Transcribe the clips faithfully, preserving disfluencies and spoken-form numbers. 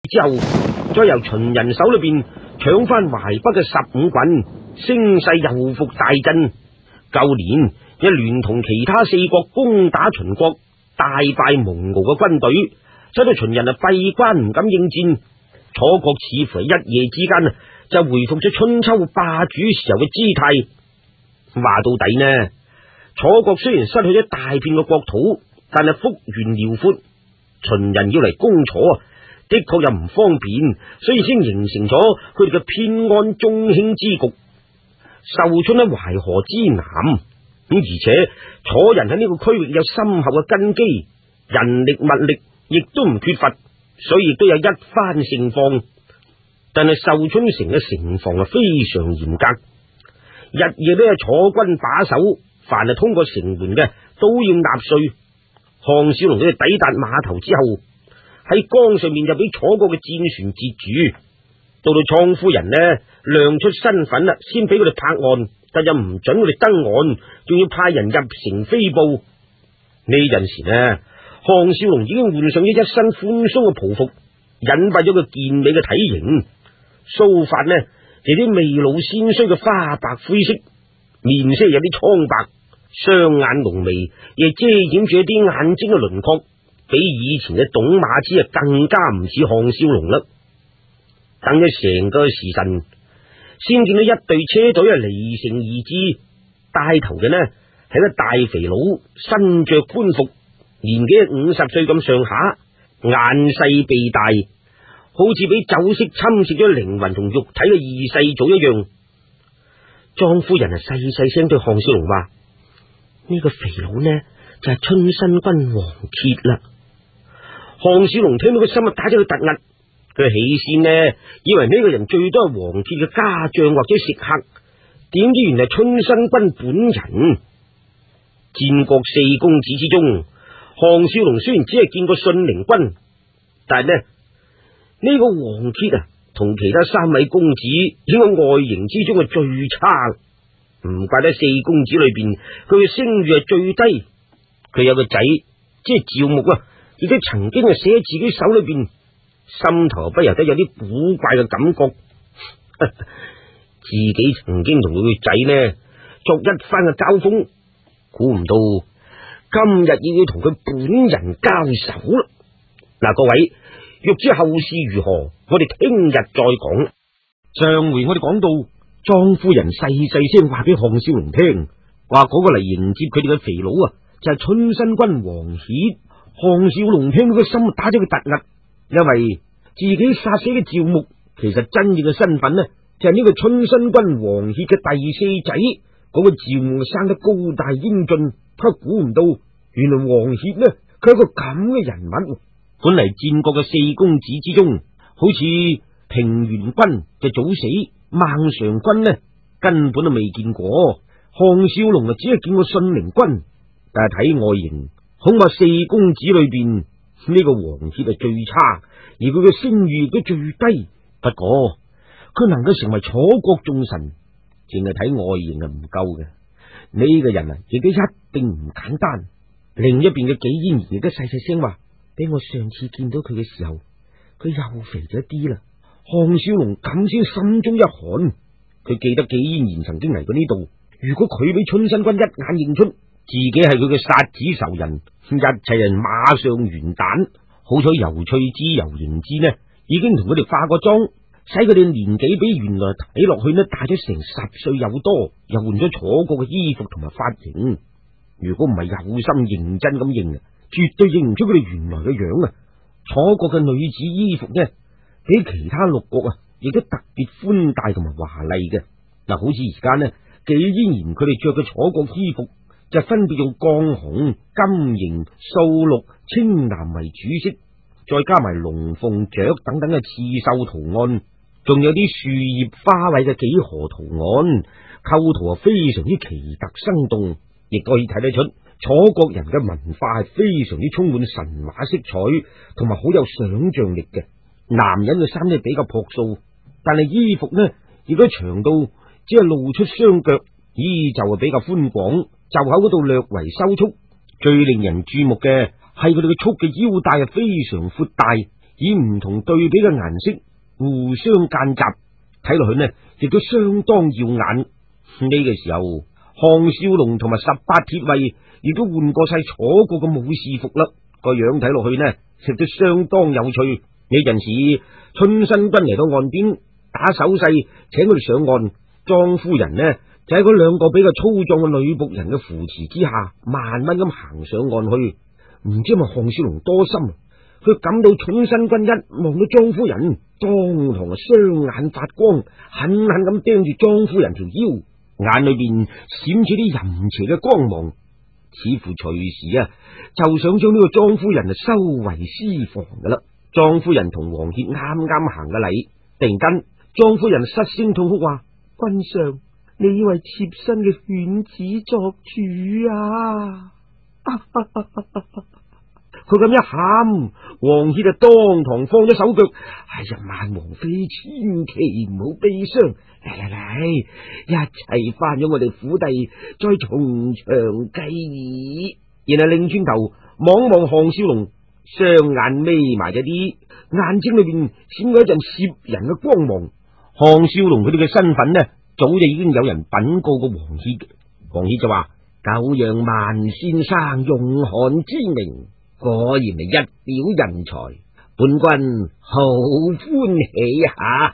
之後，再由秦人手裏邊搶翻淮北嘅十五郡，聲勢又復大振。舊年一聯同其他四國攻打秦國，大敗蒙驢嘅軍隊，使到秦人啊閉關唔敢應戰。楚國似乎係一夜之間啊就回復咗春秋霸主時候嘅姿態。話到底呢，楚國雖然失去咗大片嘅國土，但係幅員遼闊，秦人要嚟攻楚啊，的確又唔方便，所以先形成咗佢哋嘅偏安中興之局。壽春喺淮河之南，咁而且楚人喺呢個區域有深厚嘅根基，人力物力亦都唔缺乏，所以亦都有一番盛況。但係壽春城嘅城防係非常嚴格，日夜都有楚軍把守，凡係通過城門嘅都要納稅。項少龍佢哋抵達碼頭之後，喺江上面就俾楚國嘅戰船截住。到到倉夫人呢，亮出身份啦，先俾佢哋泊岸，但又唔准佢哋登岸，仲要派人入城飛報。呢陣時呢，項少龍已經換上咗一身寬鬆嘅袍服，引發咗個健美嘅體型。鬚髮呢，有啲未老先衰嘅花白灰色，面色有啲蒼白，雙眼濃眉亦遮掩住一啲眼睛嘅輪廓，比以前嘅董馬之啊更加唔似項少龍啦。等咗成個時辰，先見到一隊車隊啊離城而至，帶頭嘅呢係個大肥佬，身着官服，年紀五十歲咁上下，眼細鼻大，好似俾酒色侵蝕咗靈魂同肉體嘅二世祖一樣。莊夫人啊細細聲對項少龍話：呢個肥佬呢就係春申君王傑啦。項少龍聽到個心啊打咗個突壓。佢起先呢，以為呢個人最多係王傑嘅家將或者食客，點知原來春申君本人。戰國四公子之中，項少龍雖然只係見過信陵君，但係呢呢、呢個王傑啊，同其他三位公子應該外形之中係最差，唔怪得四公子裏邊佢嘅聲譽係最低。佢有個仔，即係趙牧啊，亦都曾經係寫喺自己手裏邊。心頭不由得有啲古怪嘅感覺，自己曾經同佢個仔呢作一番嘅交鋒，估唔到今日亦要同佢本人交手啦。嗱，各位欲知後事如何，我哋聽日再講。上回我哋講到莊夫人細細聲話俾項少龍聽，話嗰個嚟迎接佢哋嘅肥佬啊，就係春申君王協。項少龍聽到個心打咗個突壓。因為自己殺死嘅趙牧，其實真正嘅身份呢，就係、是、呢個春申君王協嘅第四仔。嗰、那個趙牧生得高大英俊，他估唔到原來王協呢，佢係一個咁嘅人物。本嚟戰國嘅四公子之中，好似平原君就早死，孟嘗君呢根本都未見過。項少龍啊，只係見過信陵君，但係睇外形，恐怕四公子裏邊。呢個王協係最差，而佢嘅聲譽亦都最低。不過佢能夠成為楚國眾臣，淨係睇外形係唔夠嘅。呢、這個人啊，亦都一定唔簡單。另一邊嘅紀嫣然亦都細細聲話：俾我上次見到佢嘅時候，佢又肥咗一啲啦。項少龍咁先心中一寒，佢記得紀嫣然曾經嚟過呢度。如果佢俾春申君一眼認出自己係佢嘅殺子仇人，一切人馬上完蛋。好彩游翠之、游盈之呢，已經同佢哋化過妝，使佢哋年紀比原來睇落去呢大咗成十歲有多，又換咗楚國嘅衣服同埋髮型。如果唔係有心認真咁認，絕對認唔出佢哋原來嘅樣啊！楚國嘅女子衣服呢，比其他六國啊，亦都特別寬大同埋華麗嘅。嗱，好似而家呢，紀嫣然佢哋着嘅楚國衣服，就分別用絳紅、金熒、素綠、青藍為主色，再加埋龍鳳雀等等嘅刺繡圖案，仲有啲樹葉花卉嘅幾何圖案，構圖啊非常之奇特生動，亦都可以睇得出楚國人嘅文化係非常之充滿神話色彩，同埋好有想象力嘅。男人嘅衫呢比較樸素，但係衣服呢亦都長到只係露出雙腳，衣袖啊比較寬廣。袖口嗰度略為收束，最令人注目嘅係佢哋嘅束嘅腰帶係非常闊大， 以唔同對比嘅顏色互相間雜，睇落去呢亦都相當耀眼。呢、這個時候，項少龍同埋十八鐵衛亦都換過晒楚國嘅武士服啦，個樣睇落去呢亦都相當有趣。呢陣時，春申君嚟到岸邊打手勢，請佢哋上岸。莊夫人呢就喺嗰兩個比較粗壯嘅女僕人嘅扶持之下，慢慢咁行上岸去。唔知係咪項少龍多心，佢感到春申君一望到莊夫人，當堂雙眼發光，狠狠咁盯住莊夫人條腰，眼裏邊閃住啲淫邪嘅光芒，似乎隨時啊就想將呢個莊夫人啊收為私房噶啦。莊夫人同王歇啱啱行嘅禮，突然間莊夫人失聲痛哭話：君上，你以為妾身嘅犬子作主啊？佢咁一喊，王歇就當堂放咗手腳。哎呀，萬王妃千祈唔好悲傷，嚟嚟嚟，一齊翻咗我哋府邸，再從長計議。然後擰轉頭望望項少龍，雙眼眯埋咗啲，眼睛裏邊閃過一陣攝人嘅光芒。項少龍佢哋嘅身份呢，早就已經有人稟告過王歇。王歇就話：久仰萬先生勇悍之名，果然係一表人才，本君好歡喜啊！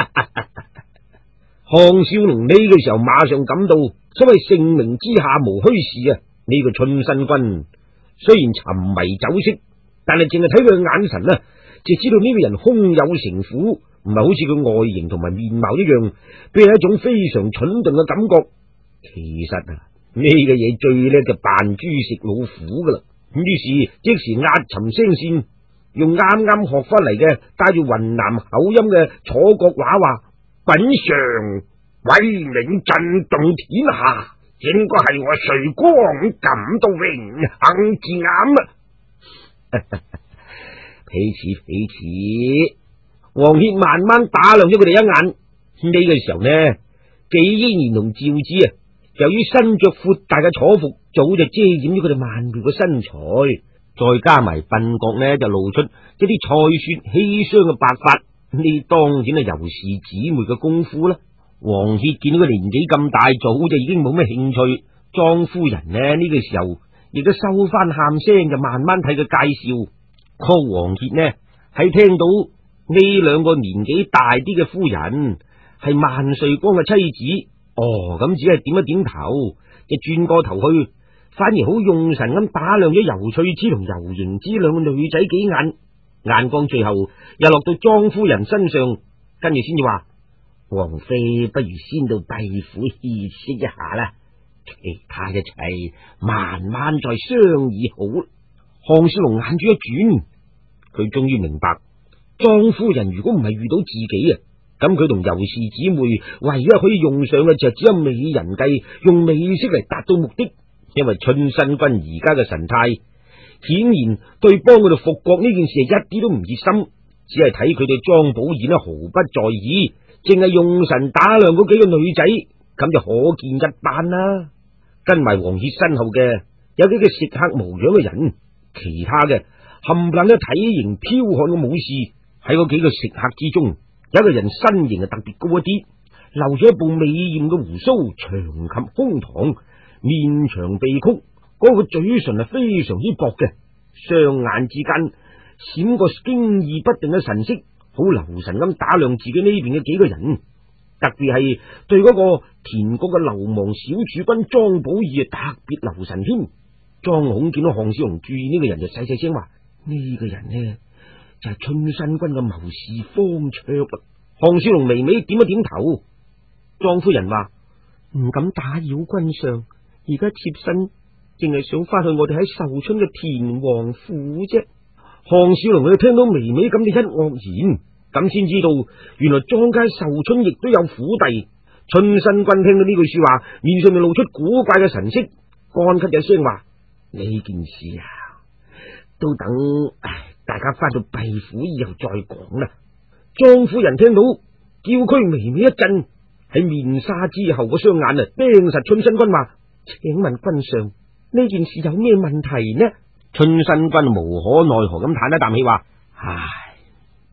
項少龍呢個時候馬上感到，所謂盛名之下無虛事啊！呢、這個春申君雖然沉迷酒色，但係淨係睇佢嘅眼神呢，就知道呢個人胸有成虎，唔係好似佢外形同埋面貌一樣，俾人一種非常蠢鈍嘅感覺。其實啊，呢、這個嘢最叻就扮豬食老虎噶啦。咁於是即時壓沉聲線，用啱啱學翻嚟嘅帶住雲南口音嘅楚國話話：本上威名震動天下，應該係我瑞光感到榮幸至啱啊！彼此彼此，王歇慢慢打量咗佢哋一眼。呢、這個時候呢，紀嫣然同趙子啊，由於身着闊大嘅楚服，早就遮掩咗佢哋曼妙嘅身材，再加埋鬢角呢，就露出一啲菜雪熹香嘅白髮，呢當然係尤氏姊妹嘅功夫啦。王歇見到佢年紀咁大，早就已經冇咩興趣。莊夫人呢，呢、這個時候亦都收翻喊聲，就慢慢睇佢介紹。個王歇呢喺聽到呢兩個年紀大啲嘅夫人係萬歲光嘅妻子，哦，咁只係點一點頭，就轉過頭去，反而好用神咁打量咗尤翠之同尤盈之兩個女仔幾眼，眼光最後又落到莊夫人身上，跟住先至話：王妃不如先到敝府歇息一下啦，其他一切慢慢再商議好。項少龍眼珠一轉，佢終於明白，莊夫人如果唔係遇到自己啊，咁佢同尤氏姊妹唯一可以用上嘅就只有美人計，用美色嚟達到目的。因為春申君而家嘅神態，顯然對幫佢哋復國呢件事係一啲都唔熱心，只係睇佢哋莊寶儀呢毫不在意，淨係用神打量嗰幾個女仔，咁就可見一斑啦。跟埋王歇身後嘅有幾個食客模樣嘅人，其他嘅冚唪唥都體型剽悍嘅武士。喺嗰幾個食客之中，有一個人身形係特別高一啲，留咗一部美艷嘅胡鬚，長及胸膛，面長鼻曲，嗰、那個嘴唇係非常之薄嘅，雙眼之間閃過驚異不定嘅神色，好留神咁打量自己呢邊嘅幾個人，特別係對嗰個田國嘅流氓小儲君莊寶儀特別留神添。莊孔見到項少龍注意呢個人，就細細聲話：呢、這個人呢就係、是、春申君嘅謀士方卓啦。項少龍微微點一點頭。莊夫人話：唔敢打擾君上，而家妾身淨係想翻去我哋喺壽春嘅田王府啫。項少龍佢聽到微微咁嘅一愕然，咁先知道原來莊家壽春亦都有府邸。春申君聽到呢句說話，面上面露出古怪嘅神色，乾咳一聲話：呢件事啊，都等唉大家翻到敝府以後再講啦。莊夫人聽到，嬌軀微微一震，喺面紗之後個雙眼啊盯實春申君話：請問君上，呢件事有咩問題呢？春申君無可奈何咁嘆一啖氣話：唉，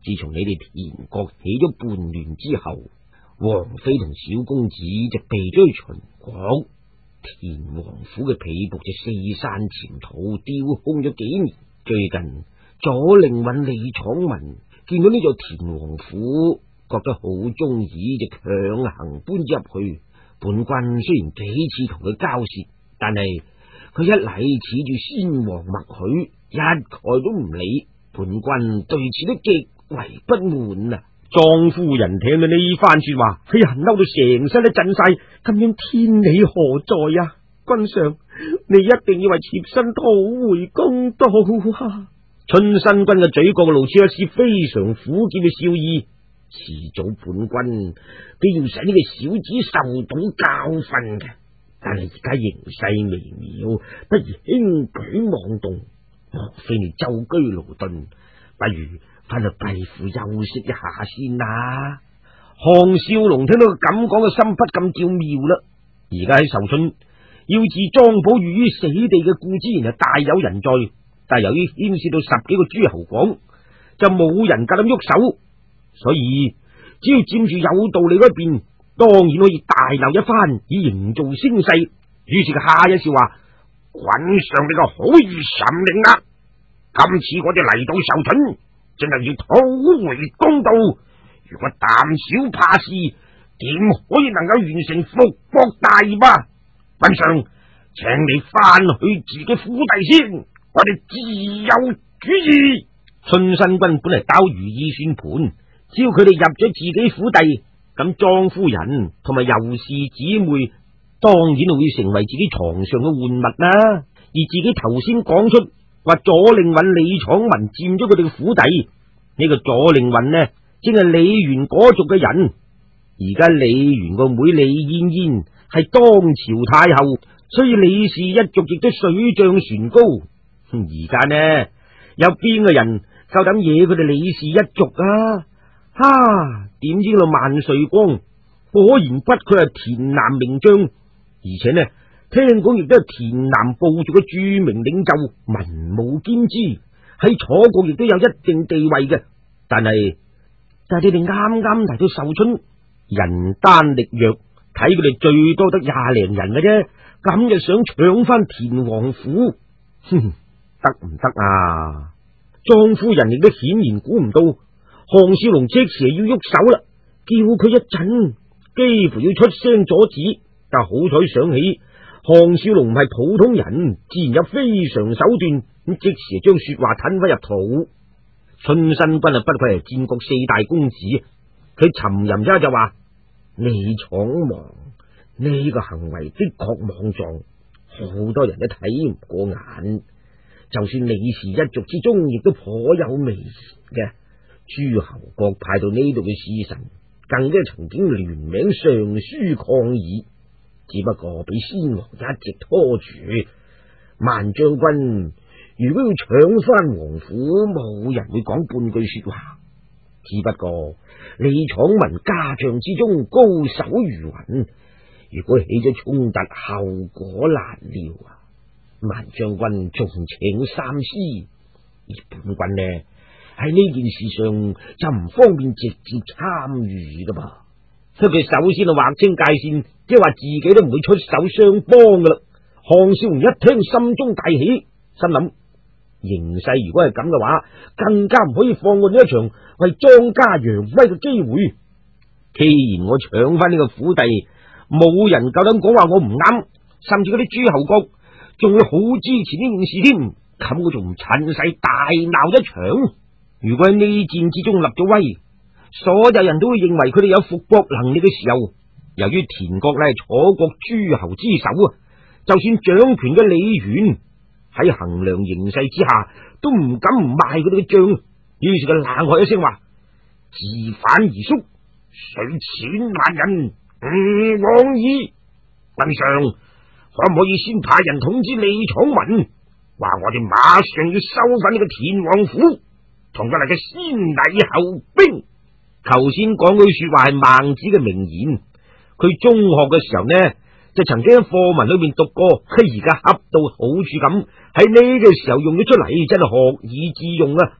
自從你哋田國起咗叛亂之後，王妃同小公子就避咗去秦國，田王府嘅婢僕就四山潛逃，丟空咗幾年。最近左令尹李闖文見到呢座田王府，覺得好中意，就強行搬咗入去。本君雖然幾次同佢交涉，但係佢一禮恃住先王默許，一概都唔理。本君對此都極為不滿啊！莊夫人聽到呢番說話，哎呀，嬲到成身都震晒，咁樣天理何在啊？君上，你一定要為妾身討回公道啊！春申君嘅嘴角露出一絲非常苦澀嘅笑意，遲早本君都要使呢個小子受到教訓嘅。但係而家形勢微妙，不如輕舉妄動。莫非你舟車勞頓，不如翻去閉府休息一下先啦。項少龍聽到佢咁講嘅心不禁叫妙啦。而家喺壽春，要置莊寶玉於死地嘅固之然係大有人在，但係由於牽涉到十幾個諸侯國，就冇人夠膽喐手，所以只要佔住有道理嗰邊，當然可以大鬧一番，以營造聲勢。於是佢下一笑話：君上你個好意神靈啊！今次我哋嚟到壽春，正係要討回公道。如果膽小怕事，點可以能夠完成復國大業啊？君上，請你翻去自己府邸先，我哋自有主意。春申君本嚟打如意算盤，只要佢哋入咗自己府邸，咁莊夫人同埋尤氏姊妹當然會成為自己床上嘅玩物啦。而自己頭先講出話左令尹李闖文佔咗佢哋嘅府邸，呢、這個左令尹呢，正係李元嗰族嘅人。而家李元個妹李嫣嫣係當朝太后，所以李氏一族亦都水漲船高。而家呢，有邊個人夠膽惹佢哋李氏一族啊？哈！點知個萬歲光果然不愧係田南名將，而且呢，聽講亦都係田南部族嘅著名領袖，文武兼知，喺楚國亦都有一定地位嘅。但係但係你哋啱啱嚟到壽春，人單力弱，睇佢哋最多得廿零人嘅啫，咁就想搶翻田王府，哼，得唔得啊？莊夫人亦都顯然估唔到項少龍即時要喐手啦，叫佢一陣，幾乎要出聲阻止。但好彩想起項少龍唔係普通人，自然有非常手段，咁即時將說話吞翻入肚。春申君啊，不愧係戰國四大公子，佢沉吟一下就話：李闖王呢個行為的確莽撞，好多人都睇唔過眼。就算李氏一族之中，亦都頗有微言嘅。諸侯國派到呢度嘅使臣，更加曾經聯名上書抗議，只不過俾先王一直拖住。萬將軍如果要搶翻王府，冇人會講半句說話。只不過李闖文家將之中高手如雲，如果起咗衝突，後果難料啊！萬將軍仲請三思。而本軍呢，喺呢件事上就唔方便直接參與噶噃。所以佢首先就劃清界線，即係話自己都唔會出手相幫噶啦。項少龍一聽，心中大喜，心諗形勢如果係咁嘅話，更加唔可以放過呢一場為莊家揚威嘅機會。既然我搶翻呢個府邸，冇人夠膽講話我唔啱，甚至嗰啲諸侯國仲會好支持呢件事添，咁我仲唔趁勢大鬧一場？如果喺呢戰之中立咗威，所有人都會認為佢哋有復國能力嘅時候，由於田國咧係楚國諸侯之首啊，就算掌權嘅李元喺衡量形勢之下，都唔敢唔賣佢哋嘅賬。於是佢冷喝一聲話：自反而縮，水淺難人，唔往矣。君上可唔可以先派人通知李闖文，話我哋馬上要收翻呢個田王府，同佢嚟嘅先禮後兵。頭先講句說話係孟子嘅名言，佢中學嘅時候呢就曾經喺課文裏面讀過，佢而家恰到好處咁喺呢個時候用咗出嚟，真係學以致用啊！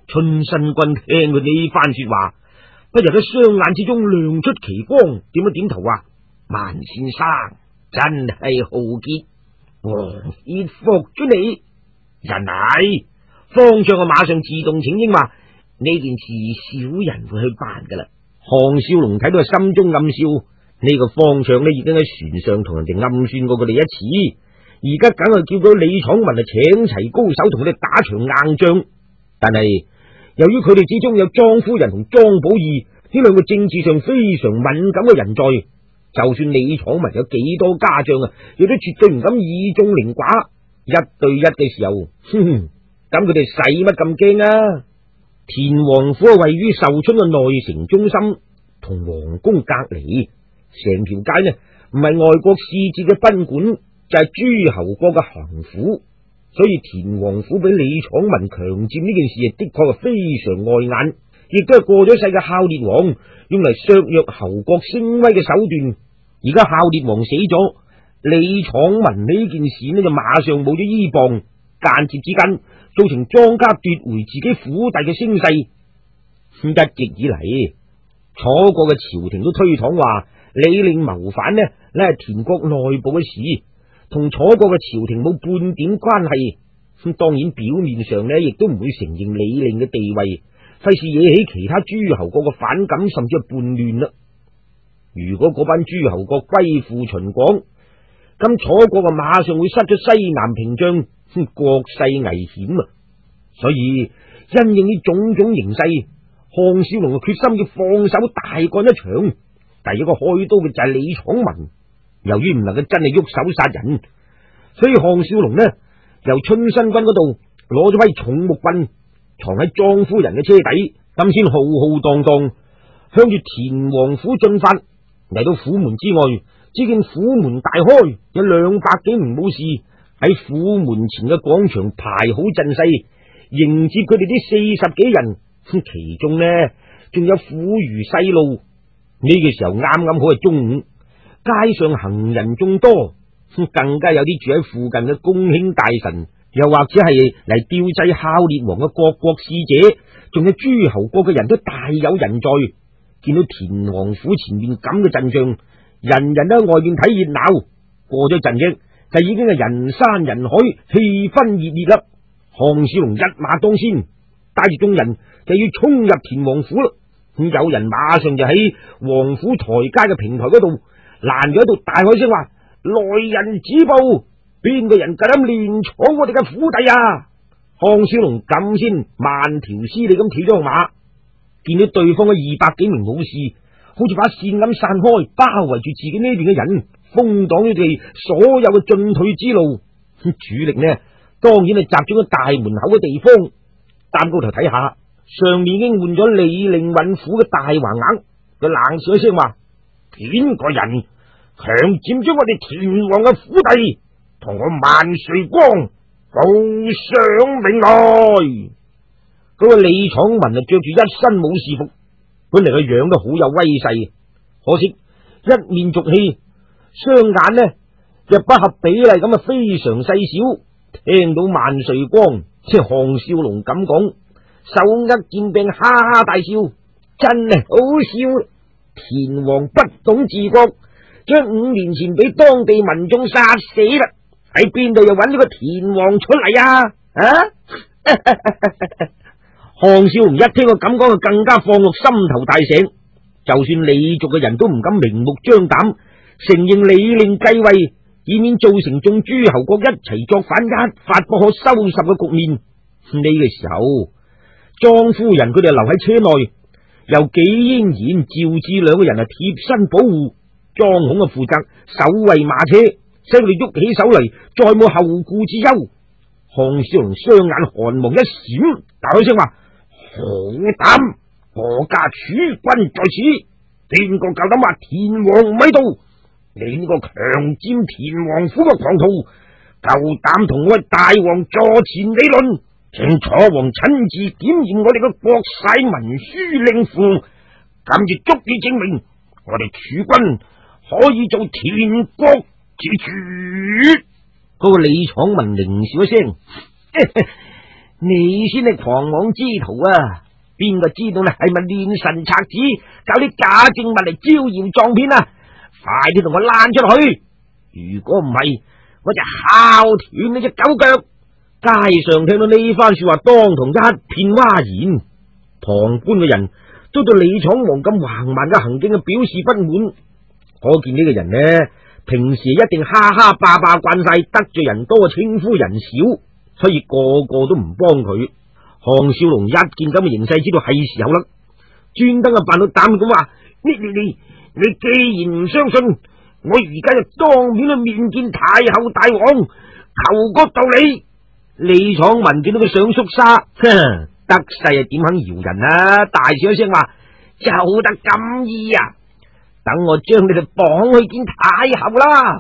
春申君聽佢呢番說話，不由得雙眼之中亮出奇光，點一點頭話：萬先生真係豪傑，王歇服咗你。人係方丈，我馬上自動請纓話呢件事小人會去辦噶啦。項少龍睇到心中暗笑，呢、這個方丈呢已經喺船上同人哋暗算過佢哋一次，而家梗係叫到李闖文啊請齊高手同佢哋打場硬仗。但係由於佢哋之中有莊夫人同莊寶義呢兩個政治上非常敏感嘅人在，就算李闖文有幾多家將啊，亦都絕對唔敢以眾凌寡。一對一嘅時候，哼哼，咁佢哋使乜咁驚啊？田王府位於壽春嘅內城中心，同皇宮隔籬，成條街呢唔係外國使節嘅賓館，就係諸侯國嘅行府，所以田王府俾李闖文強佔呢件事，的確係非常礙眼，亦都係過咗世嘅孝烈王用嚟削弱侯國聲威嘅手段。而家孝烈王死咗，李闖文呢件事呢就馬上冇咗依傍，間接之間造成莊家奪回自己府邸嘅聲勢。一直以嚟，楚國嘅朝廷都推搪話李令謀反呢，呢係田國內部嘅事，同楚國嘅朝廷冇半點關係。咁當然表面上呢，亦都唔會承認李令嘅地位，費事惹起其他諸侯國嘅反感，甚至係叛亂啦。如果嗰班諸侯國歸附秦廣，咁楚國啊馬上會失咗西南屏障，國勢危險啊！所以因應呢種種形勢，項少龍嘅決心要放手大幹一場。第一個開刀嘅就係李闖文，由於唔能夠真係喐手殺人，所以項少龍呢由春申君嗰度攞咗批重木棍，藏喺莊夫人嘅車底，咁先浩浩蕩蕩向住田王府進發。嚟到府門之外，只見府門大開，有兩百幾名武士喺府門前嘅廣場排好陣勢，迎接佢哋啲四十幾人。其中呢，仲有婦孺細路。呢、這個時候啱啱好係中午，街上行人眾多，更加有啲住喺附近嘅公卿大臣，又或者係嚟吊祭孝烈王嘅各國使者，仲有諸侯國嘅人都大有人在。見到田王府前面咁嘅陣仗，人人都喺外面睇熱鬧。過咗陣啫，就已經係人山人海，氣氛熱烈啦。項少龍一馬當先，帶住眾人就要衝入田王府啦。咁有人馬上就喺王府台階嘅平台嗰度攔咗喺度，大海聲話：來人止步！邊個人夠膽亂闖我哋嘅府邸啊？項少龍咁先慢條斯理咁跳咗個馬。見到對方嘅二百幾名武士，好似把線咁散開，包圍住自己呢邊嘅人，封擋咗佢哋所有嘅進退之路。主力呢，當然係集中喺大門口嘅地方。擔高頭睇下，上面已經換咗李令尹府嘅大橫額，佢冷笑一聲話：邊個人強佔咗我哋田王嘅府邸，同我萬歲光報上名來！嗰個李闖文啊，着住一身武士服，本嚟個樣都好有威勢，可惜一面濁氣，雙眼呢又不合比例咁啊，非常細小。聽到萬歲光即係項少龍咁講，手握劍柄，哈哈大笑，真係好笑。田王不懂治國，將五年前俾當地民眾殺死啦，喺邊度又揾呢個田王出嚟啊？啊！項少龍一聽我咁講，就更加放落心頭大石。就算李族嘅人都唔敢明目張膽承認李令繼位，以免造成眾諸侯國一齊作反，一發不可收拾嘅局面。呢、這個時候，莊夫人佢哋留喺車內，由紀嫣然、趙志兩個人係貼身保護，莊孔啊負責守衛馬車，使佢哋喐起手嚟，再冇後顧之憂。項少龍雙眼寒芒一閃，大開聲話：好膽！我家儲君在此，邊個夠膽話田王唔喺度？你呢個強佔田王府嘅狂徒，夠膽同我大王座前理論？請楚王親自檢驗我哋嘅國璽文書令符，咁就足以證明我哋儲君可以做田國之主。嗰個李闖文獰笑一聲： 你先係狂妄之徒啊！邊個知道你係咪亂臣賊子，搞啲假證物嚟招搖撞騙啊！快啲同我攔出去！如果唔係，我就敲斷你隻狗腳！街上聽到呢番說話，當堂一片嘩然。旁觀嘅人都對李闖王咁橫蠻嘅行徑表示不滿，可見呢個人呢，平時一定哈哈霸霸慣晒，得罪人多，稱呼人少，所以個個都唔幫佢。項少龍一見咁嘅形勢，知道係時候啦，專登啊扮到膽咁話：你你你你既然唔相信，我而家就當面去面見太后大王，求個道理。李闖文見到佢想縮沙，哼，得勢啊點肯饒人啊！大笑一聲話：就得咁易啊！等我將你哋綁去見太后啦！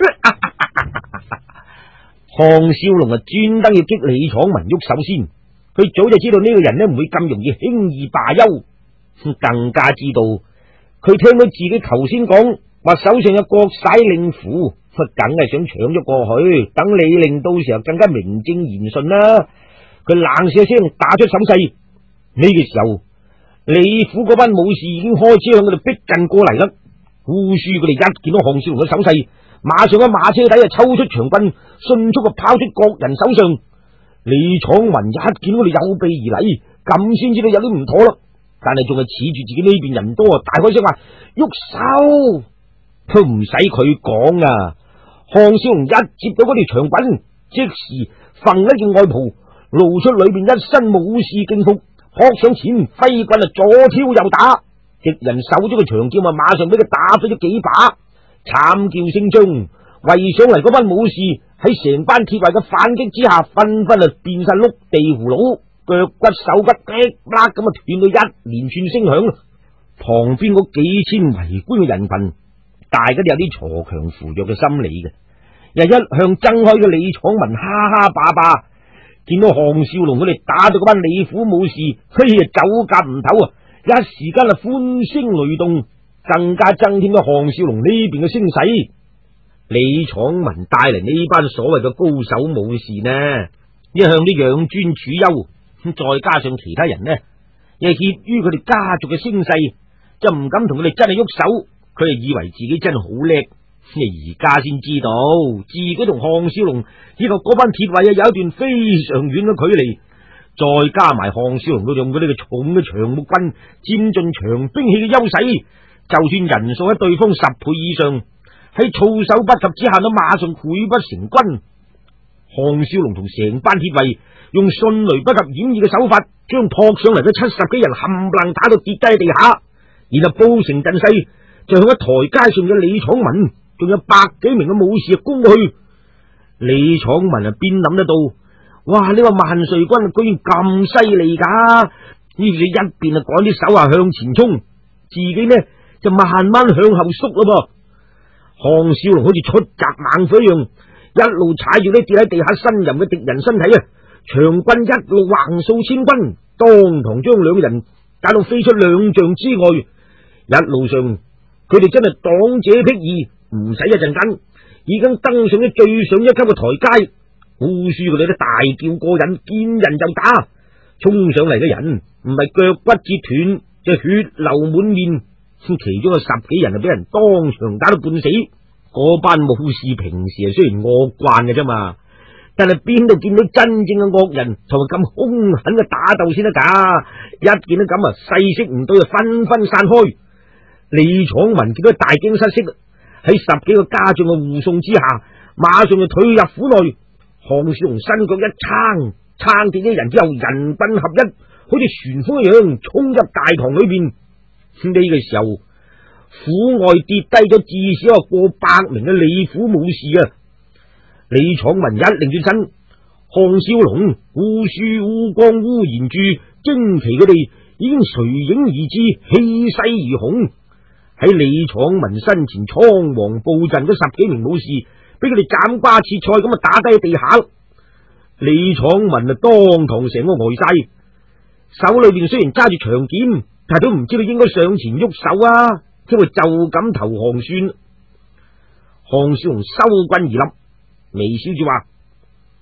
項少龍啊專登要激李闖文喐手先。佢早就知道呢個人呢唔會咁容易輕易罷休，更加知道佢聽到自己頭先講話手上有國璽令符，佢梗係想搶咗過去，等李令到時候更加名正言順啦。佢冷笑一聲，打出手勢。呢個時候，李府嗰班武士已經開始向佢哋逼近過嚟啦。烏書佢哋一見到項少龍嘅手勢，馬上喺馬車底啊抽出長棍，迅速啊拋出各人手上。李闖文一見到佢哋有備而嚟，咁先知道有啲唔妥啦。但係仲係恃住自己呢邊人多，大開聲話：喐手！都唔使佢講啊！項少龍一接到嗰條長棍，即時揈一件外袍，露出裏邊一身武士敬服，撲上前揮棍啊左挑右打，敵人手中嘅長劍啊馬上俾佢打飛咗幾把，慘叫聲中，圍上嚟嗰班武士喺成班鐵衛嘅反擊之下，紛紛啊變晒碌地葫蘆，腳骨手骨噼啦咁啊斷到一連串聲響。旁邊嗰幾千圍觀嘅人群，大家都有啲鋤強扶弱嘅心理嘅，又一向爭開嘅李闖文哈哈霸霸，見到項少龍佢哋打到嗰班李府武士，嘿啊走夾唔唞啊，一時間啊歡聲雷動，更加增添咗項少龍呢邊嘅聲勢。李闖文帶嚟呢班所謂嘅高手武士呢，一向都養尊處優，再加上其他人呢，又係怯於佢哋家族嘅聲勢，就唔敢同佢哋真係喐手。佢係以為自己真係好叻，而家先知道自己同項少龍以及嗰班鐵衛啊有一段非常遠嘅距離。再加埋項少龍都用咗呢個重嘅長木棍，佔盡長兵器嘅優勢，就算人數喺對方十倍以上，喺措手不及之下都馬上潰不成軍。項少龍同成班鐵衛用迅雷不及掩耳嘅手法，將撲上嚟嘅七十幾人冚唪唥打到跌低喺地下，然後布成陣勢，就向喺台階上嘅李闖文，仲有百幾名嘅武士攻過去。李闖文啊，邊諗得到，哇！呢個萬歲軍居然咁犀利噶，於是一邊啊趕啲手下向前衝，自己呢就慢慢向後縮咯噃。項少龍好似出閘猛虎一樣，一路踩住呢跌喺地下呻吟嘅敵人身體啊，長棍一路橫掃千軍，當堂將兩個人打到飛出兩丈之外。一路上佢哋真係擋者闢異，唔使一陣間已經登上咗最上一級嘅台階。烏書佢哋都大叫過癮，見人就打，衝上嚟嘅人唔係腳骨折斷，就血流滿面。其中有十幾人就俾人當場打到半死。嗰班武士平時係雖然惡慣嘅啫嘛，但係邊度見到真正嘅惡人同埋咁兇狠嘅打鬥先得噶？一見到咁啊，勢色唔對，就紛紛散開。李闖文見到大驚失色，喺十幾個家將嘅護送之下，馬上就退入府內。項少龍伸腳一撐，撐跌啲人之後，人棍合一，好似旋風一樣衝入大堂裏邊。呢、這個時候，府外跌低咗至少有過百名嘅李府武士啊！李闖文一擰轉身，項少龍、烏書、烏光、烏延柱、旌旗佢哋已經隨影而至，氣勢如虹。喺李闖文身前倉皇布陣嗰十幾名武士，俾佢哋斬瓜切菜咁啊打低喺地下。李闖文啊當堂成個呆晒，手裏邊雖然揸住長劍，但係都唔知道應該上前喐手啊，因為就咁投降算。項少龍收棍而立，微笑住話：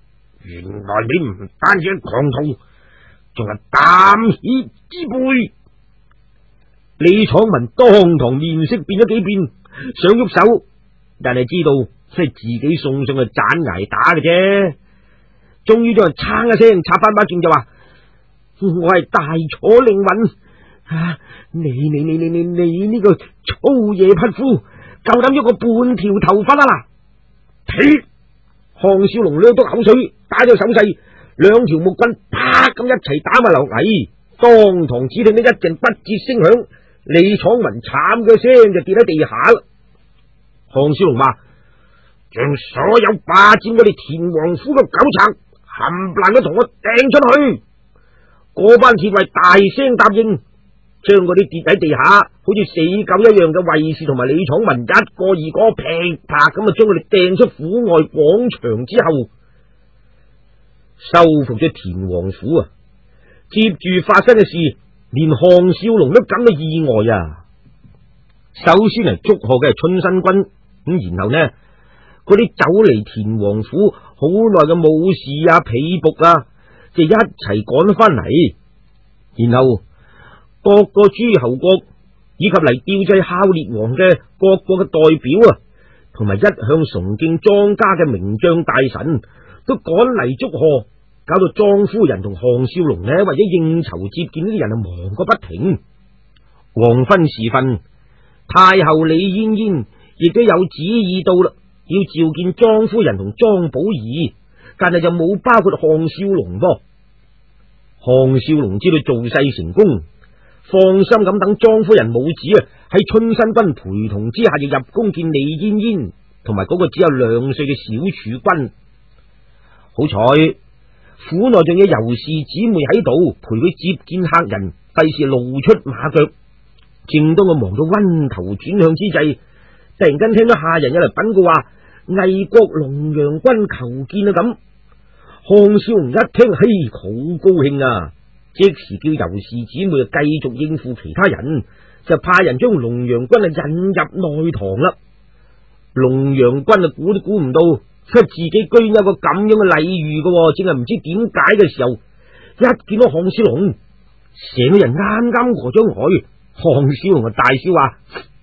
原來你唔單止係狂徒，仲係膽怯之輩。 李闖文當堂面色變咗幾變，想喐手，但係知道即係自己送上去斬挨打嘅啫。終於都係撐一聲插翻把劍就話：我係大楚令尹，啊！你你你你你你呢個粗野匹夫，夠膽喐個半條頭髮啦！ 呸！ 項少龍兩督口水，打咗手勢，兩條木棍啪咁一齊打埋落嚟，當堂只聽得一陣不折聲響，李闖文慘嘅聲就跌喺地下啦。項少龍話：將所有霸佔我哋田王府嘅狗賊冚唪唥都同我掟出去。嗰班鐵衛大聲答應，將嗰啲跌喺地下好似死狗一樣嘅衛士同埋李闖文一個二個噼啪咁啊，將佢哋掟出府外廣場之後，收復咗田王府啊！接住發生嘅事，連項少龍都感到意外啊！首先嚟祝賀嘅係春申君，咁然後呢，嗰啲走嚟田王府好耐嘅武士啊、婢僕啊，就一齊趕翻嚟，然後各個諸侯國以及嚟吊祭孝烈王嘅各國嘅代表啊，同埋一向崇敬莊家嘅名將大臣都趕嚟祝賀，搞到莊夫人同項少龍呢，為咗應酬接見呢啲人啊，忙個不停。黃昏時分，太后李嫣嫣亦都有旨意到啦，要召見莊夫人同莊寶儀，但係就冇包括項少龍噃。項少龍知道造勢成功，放心咁等莊夫人母子啊喺春申君陪同之下，就入宮見李嫣嫣同埋嗰個只有兩歲嘅小儲君。好彩府內仲有尤氏姊妹喺度陪佢接見客人，費事露出馬腳。正當我忙到暈頭轉向之際，突然間聽到下人有嚟稟告話魏國龍陽君求見啊！咁項少龍一聽，嘿，好高興啊！即時叫尤氏姊妹繼續應付其他人，就派人將龍陽君啊引入內堂啦。龍陽君啊估都估唔到，自己居然有個咁樣嘅禮遇嘅，正係唔知點解嘅時候，一見到項少龍，成個人啱啱呆咗呆。項少龍啊大笑話：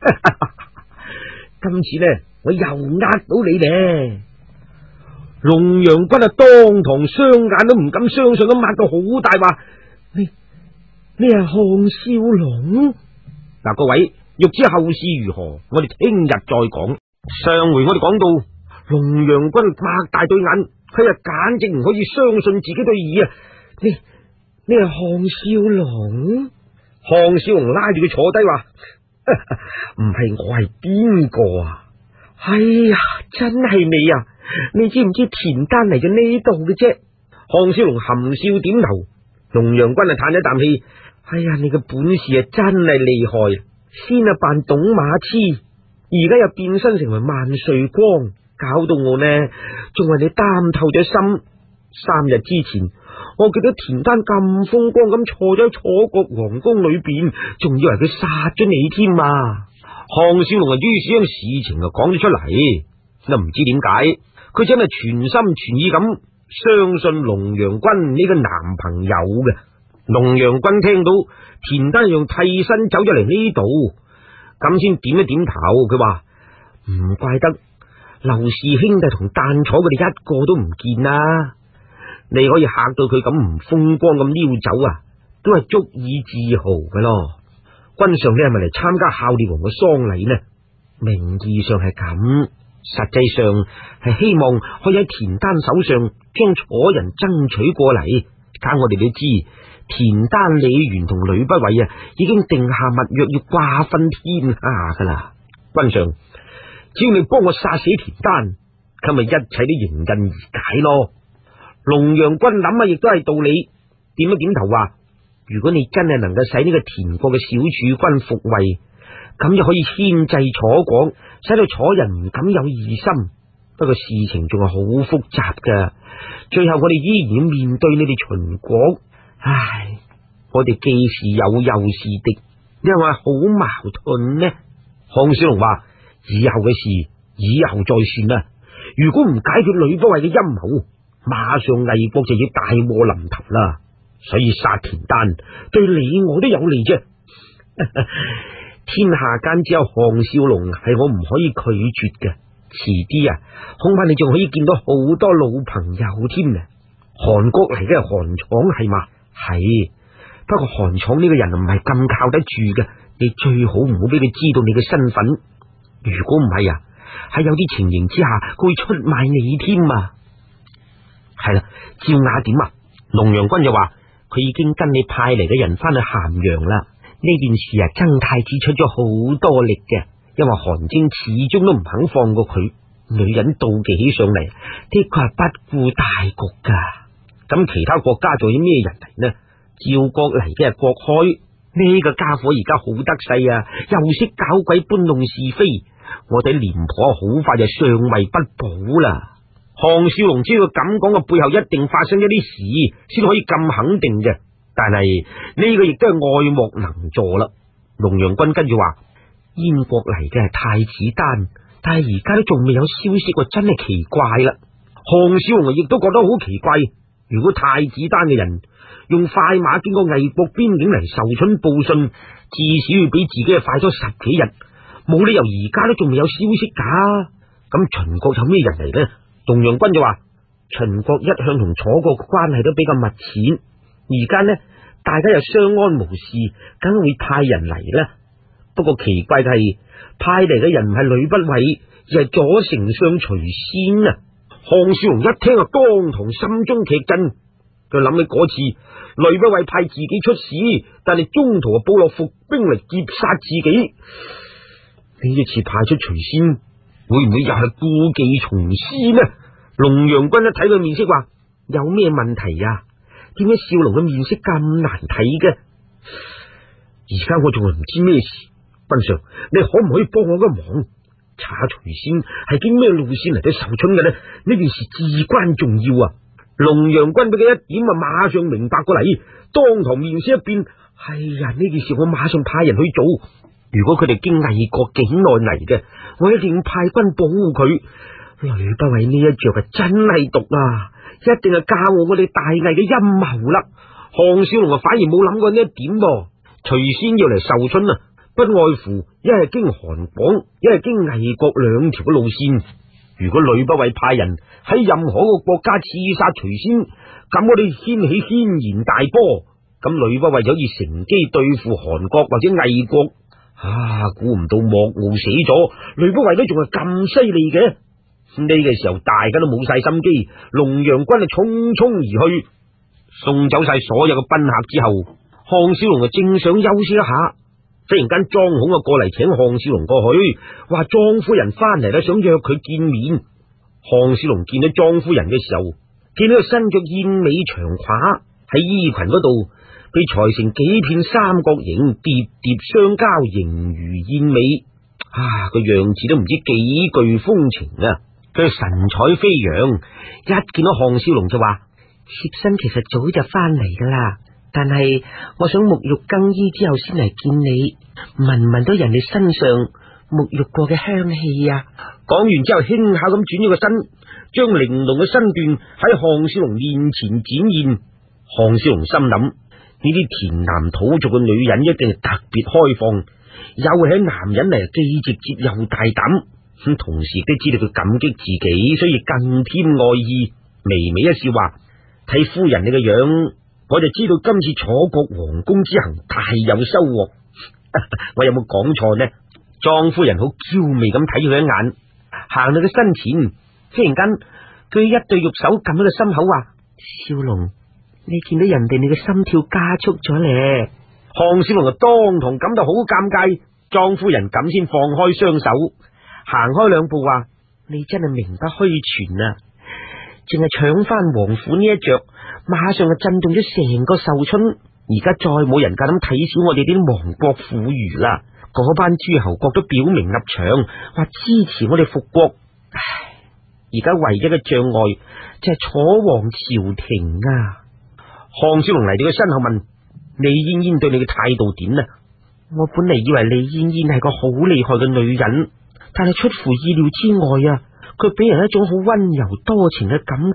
今次呢，我又呃到你呢！龍陽君啊當堂雙眼都唔敢相信咁擘到好大話：你你係項少龍？嗱，各位欲知後事如何，我哋聽日再講。上回我哋講到龍陽君擘大對眼，佢啊簡直唔可以相信自己對耳啊！你你係項少龍？項少龍拉住佢坐低話：唔係我係邊個啊？哎呀，真係你啊！你知唔知田丹嚟咗呢度嘅啫？項少龍含笑點頭。龍陽君啊嘆咗啖氣：哎呀，你嘅本事啊真係厲害，先啊扮董馬痴，而家又變身成為萬歲光，搞到我呢仲為你擔透咗心。三日之前，我見到田丹咁風光咁坐咗喺楚國皇宮裏邊，仲以為佢殺咗你添啊！項少龍啊，於是將事情啊講咗出嚟，都唔知點解，佢真係全心全意咁相信龍陽君呢個男朋友嘅。龍陽君聽到田丹用替身走咗嚟呢度，咁先點一點頭，佢話唔怪得劉氏兄弟同丹楚佢哋一個都唔見啦。你可以嚇到佢咁唔風光咁溜走啊，都係足以自豪嘅咯。君上，你係咪嚟參加孝烈王嘅喪禮呢？名義上係咁，實際上係希望可以喺田丹手上將楚人爭取過嚟。但我哋都知田丹、李元同呂不韋啊，已經定下密約要瓜分天下噶啦。君上，只要你幫我殺死田丹，咁咪一切都迎刃而解咯。龍陽君諗啊，亦都係道理，點一點頭話：如果你真係能夠使呢個田國嘅小儲君復位，咁就可以牽制楚國，使到楚人唔敢有異心。不過事情仲係好複雜噶，最後我哋依然要面對你哋秦國。唉，我哋既是友又是敵，因為好矛盾呢。項少龍話：以後嘅事以後再算啦。如果唔解決呂不韋嘅陰謀， 馬上魏國就要大禍臨頭啦。所以殺田丹對你我都有利啫。天下間只有項少龍係我唔可以拒絕嘅，遲啲啊，恐怕你仲可以見到好多老朋友添呢。韓國嚟嘅係韓闖係嘛？係，不過韓闖呢個人唔係咁靠得住嘅，你最好唔好俾佢知道你嘅身份。如果唔係啊，喺有啲情形之下，佢會出賣你添啊。係啦，趙雅點啊？龍陽君就話佢已經跟你派嚟嘅人翻去咸陽啦。呢件事啊，曾太子出咗好多力嘅，因為韓晶始終都唔肯放過佢。女人妒忌起上嚟，的確係不顧大局噶。咁其他國家仲有咩人嚟呢？趙國嚟嘅係郭開，呢個家伙而家好得勢啊，又識搞鬼搬弄是非。我哋廉頗好快就上位不保啦。項少龍知道咁講嘅背後一定發生一啲事，先可以咁肯定嘅。但係呢個亦都係愛莫能助啦。龍陽君跟住話：燕國嚟嘅係太子丹，但係而家都仲未有消息，真係奇怪啦。項少龍亦都覺得好奇怪，如果太子丹嘅人用快馬經過魏國邊境嚟受春報信，至少要比自己快咗十幾日，冇理由而家都仲未有消息噶。咁秦國有咩人嚟呢？龍陽君就話：秦國一向同楚國嘅關係都比較密切，而家呢大家又相安無事，梗會派人嚟啦。不過奇怪嘅係，派嚟嘅人唔係呂不韋，而係左丞相徐仙啊！項少龍一聽啊，當堂心中劇震，佢諗起嗰次呂不韋派自己出使，但係中途啊部落伏兵嚟劫殺自己。呢一次派出徐仙，會唔會又係故技重施呢？龍陽君一睇佢面色話：有咩問題啊？點解少龍嘅面色咁難睇嘅？而家我仲係唔知咩事。君上，你可唔可以幫我個忙？查下徐仙係經咩路線嚟到受春嘅呢？呢件事至關重要啊！龍陽君俾佢一點啊，馬上明白過嚟，當堂面色一變。哎呀，呢件事我馬上派人去做。如果佢哋經魏國境內嚟嘅，我一定要派軍保護佢。呂不韋呢一着係真係毒啊！一定係教我我哋大魏嘅陰謀啦。項少龍啊，反而冇諗過呢一點噃。徐仙要嚟受春啊，不外乎一係經韓廣，一係經魏國兩條嘅路線。如果呂不韋派人喺任何一個國家刺殺徐仙，咁我哋掀起軒然大波，咁呂不韋就可以乘機對付韓國或者魏國。啊，估唔到莫敖死咗，呂不韋都仲係咁犀利嘅。呢個時候大家都冇晒心機，龍陽君就匆匆而去，送走晒所有嘅賓客之後，項少龍就正想休息一下，忽然間莊孔啊過嚟請項少龍過去，話莊夫人翻嚟啦，想約佢見面。項少龍見到莊夫人嘅時候，見到佢身着燕尾長褂，喺衣裙嗰度被裁成幾片三角形，疊疊相交，形如燕尾。啊，個樣子都唔知幾具風情啊！佢神采飛揚，一見到項少龍就話：妾身其實早就翻嚟噶啦，但係我想沐浴更衣之後先嚟見你，聞唔聞到人哋身上沐浴過嘅香氣啊！講完之後，輕巧咁轉咗個身，將玲瓏嘅身段喺項少龍面前展現。項少龍心諗：呢啲田南土族嘅女人一定係特別開放，又係男人嚟，既直接又大膽。咁同時都知道佢感激自己，所以更添愛意。微微一笑話：睇夫人你個樣，我就知道今次楚國皇宮之行大有收穫。我有冇講錯呢？莊夫人好嬌媚咁睇咗佢一眼，行到佢身前，忽然間佢一對玉手撳喺佢心口，話：少龍，你見到人哋你嘅心跳加速咗咧。項少龍就當堂感到好尷尬，莊夫人咁先放開雙手，行開兩步，話：你真係名不虛傳啊！淨係搶翻王府呢一着，馬上就震動咗成個壽春。而家再冇人夠膽睇小我哋啲亡國婦孺啦！嗰班諸侯國都表明立場，話支持我哋復國。唉，而家唯一嘅障礙就係楚王朝廷啊！項少龍嚟到佢身後問：李嫣嫣對你嘅態度點呢？我本嚟以為李嫣嫣係個好厲害嘅女人，但係出乎意料之外啊！佢俾人一種好溫柔多情嘅感覺，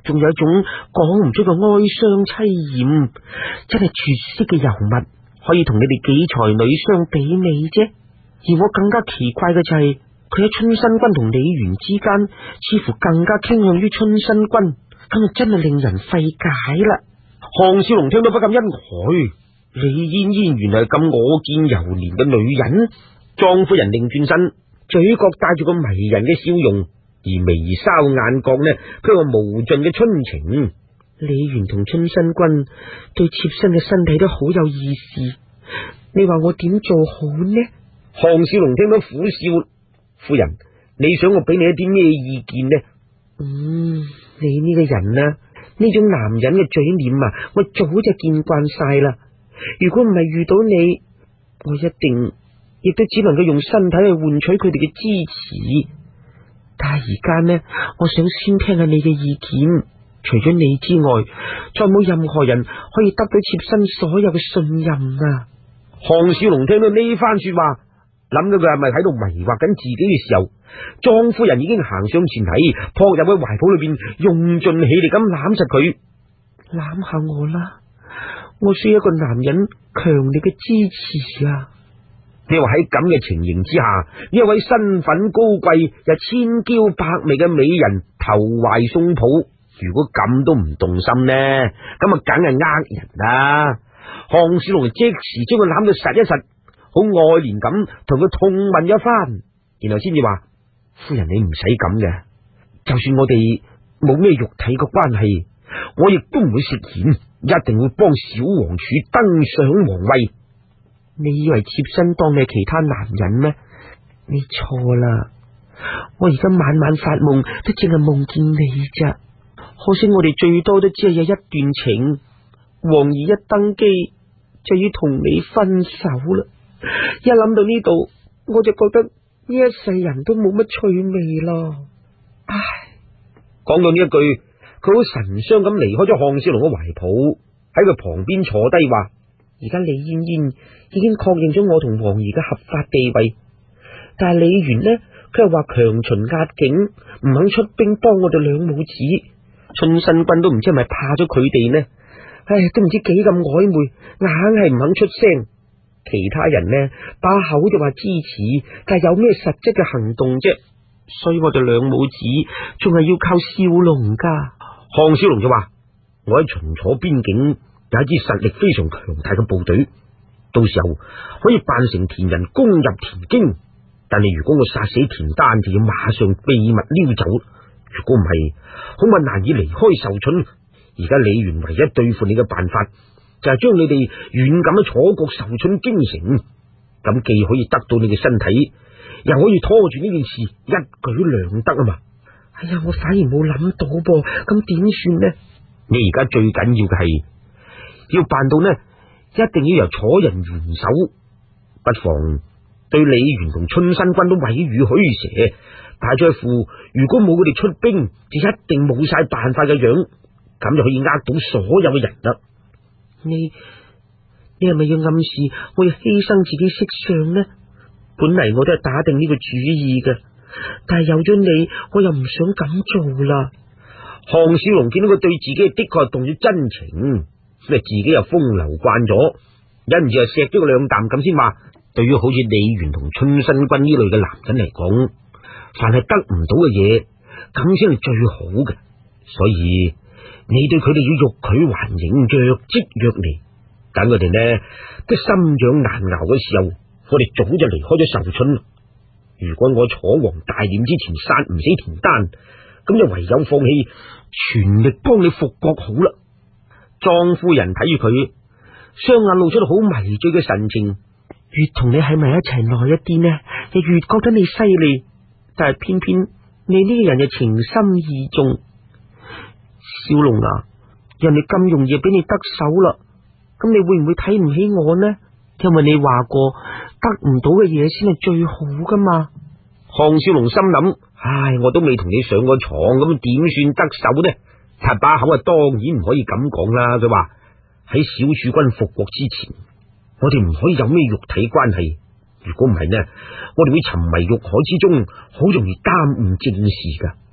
仲有一種講唔出嘅哀傷凄艷，真係絕色嘅尤物，可以同你哋幾才女相媲美啫。而我更加奇怪嘅就係、是，佢喺春申君同李元之間，似乎更加傾向於春申君，咁啊真係令人費解啦。 項少龍聽到不禁欣慨，李嫣嫣原來係咁我見猶憐嘅女人。莊夫人擰轉身，嘴角帶住個迷人嘅笑容，而眉梢眼角呢，佢有無盡嘅春情。 李元同春申君對妾身嘅身體都好有意思，你話我點做好呢？ 項少龍聽到苦笑，夫人，你想我俾你一啲咩意見呢？ 嗯，你呢個人啊，呢種男人嘅嘴臉啊，我早就見慣晒啦。如果唔係遇到你，我一定亦都只能夠用身體去換取佢哋嘅支持。但係而家呢，我想先聽下你嘅意見。除咗你之外，再冇任何人可以得到妾身所有嘅信任啊！ 項少龍聽到呢番說話，諗到佢係咪喺度迷惑緊自己嘅時候，莊夫人已經行上前嚟，撲入喺懷抱裏邊，用盡氣力咁攬實佢。 攬下我啦，我需要一個男人強烈嘅支持啊！ 你話喺咁嘅情形之下，呢一位身份高貴又千嬌百媚嘅美人投懷送抱，如果咁都唔動心呢，咁啊梗係呃人啦！項少龍即時將佢攬到實一實，好愛憐咁同佢痛問一番，然後先至話：夫人你唔使咁嘅，就算我哋冇咩肉體嘅關係，我亦都唔會食言，一定會幫小王儲登上皇位。 你以為妾身當你係其他男人咩？你錯啦！我而家晚晚發夢都淨係夢見你咋，可惜我哋最多都只係有一段情，王兒一登基就要同你分手啦。一諗到呢度，我就覺得呢一世人都冇乜趣味咯。唉， 講到呢一句，佢好神傷咁離開咗項少龍嘅懷抱，喺佢旁邊坐低話： 而家李嫣嫣已經確認咗我同王兒嘅合法地位，但係李元呢，佢又話強秦壓境，唔肯出兵幫我哋兩母子。春申君都唔知係咪怕咗佢哋呢？唉，都唔知幾咁曖昧，硬係唔肯出聲。其他人呢，把口就話支持，但係有咩實質嘅行動啫？所以我哋兩母子仲係要靠少龍噶。 項少龍就話：我喺秦楚邊境有一支實力非常強大嘅部隊，到時候可以扮成田人攻入田京。但係如果我殺死田丹，就要馬上秘密溜走。如果唔係，恐怕難以離開壽春。而家李元唯一對付你嘅辦法，就係將你哋遠咁喺楚國壽春京城，咁既可以得到你嘅身體，又可以拖住呢件事一舉兩得啊嘛！ 哎呀，我反而冇諗到噃，咁點算呢？ 你而家最緊要嘅係要辦到呢，一定要由楚人元首，不妨對李元同春申君都毀譽虛蛇，大在乎如果冇佢哋出兵，就一定冇晒辦法嘅樣，咁就可以呃到所有嘅人啦。 你你係咪要暗示我要犧牲自己色相呢？本嚟我都係打定呢個主意嘅，但係有咗你，我又唔想咁做啦。 項少龍見到佢對自己的確係動咗真情，咁自己又風流慣咗，忍唔住又錫咗佢兩啖咁先話。對於好似李元同春申君呢類嘅男人嚟講，凡係得唔到嘅嘢，咁先係最好嘅。所以你對佢哋要欲拒還迎，若即若離。等佢哋呢都心癢難熬嘅時候，我哋早就離開咗壽春。如果我楚王大驗之前殺唔死田丹，咁就唯有放棄，全力幫你復國好啦。莊夫人睇住佢，雙眼露出好迷醉嘅神情。 越同你喺埋一齊耐一啲呢，就越覺得你犀利，但係偏偏你呢個人就情深意重。小龍啊，人哋咁容易俾你得手啦，咁你會唔會睇唔起我呢？因為你話過得唔到嘅嘢先係最好噶嘛。 項少龍心諗：唉，我都未同你上過床，咁點算得手呢？但把口啊，當然唔可以咁講啦。佢話喺小儲君復國之前，我哋唔可以有咩肉體關係。如果唔係呢，我哋會沉迷欲海之中，好容易耽誤正事噶。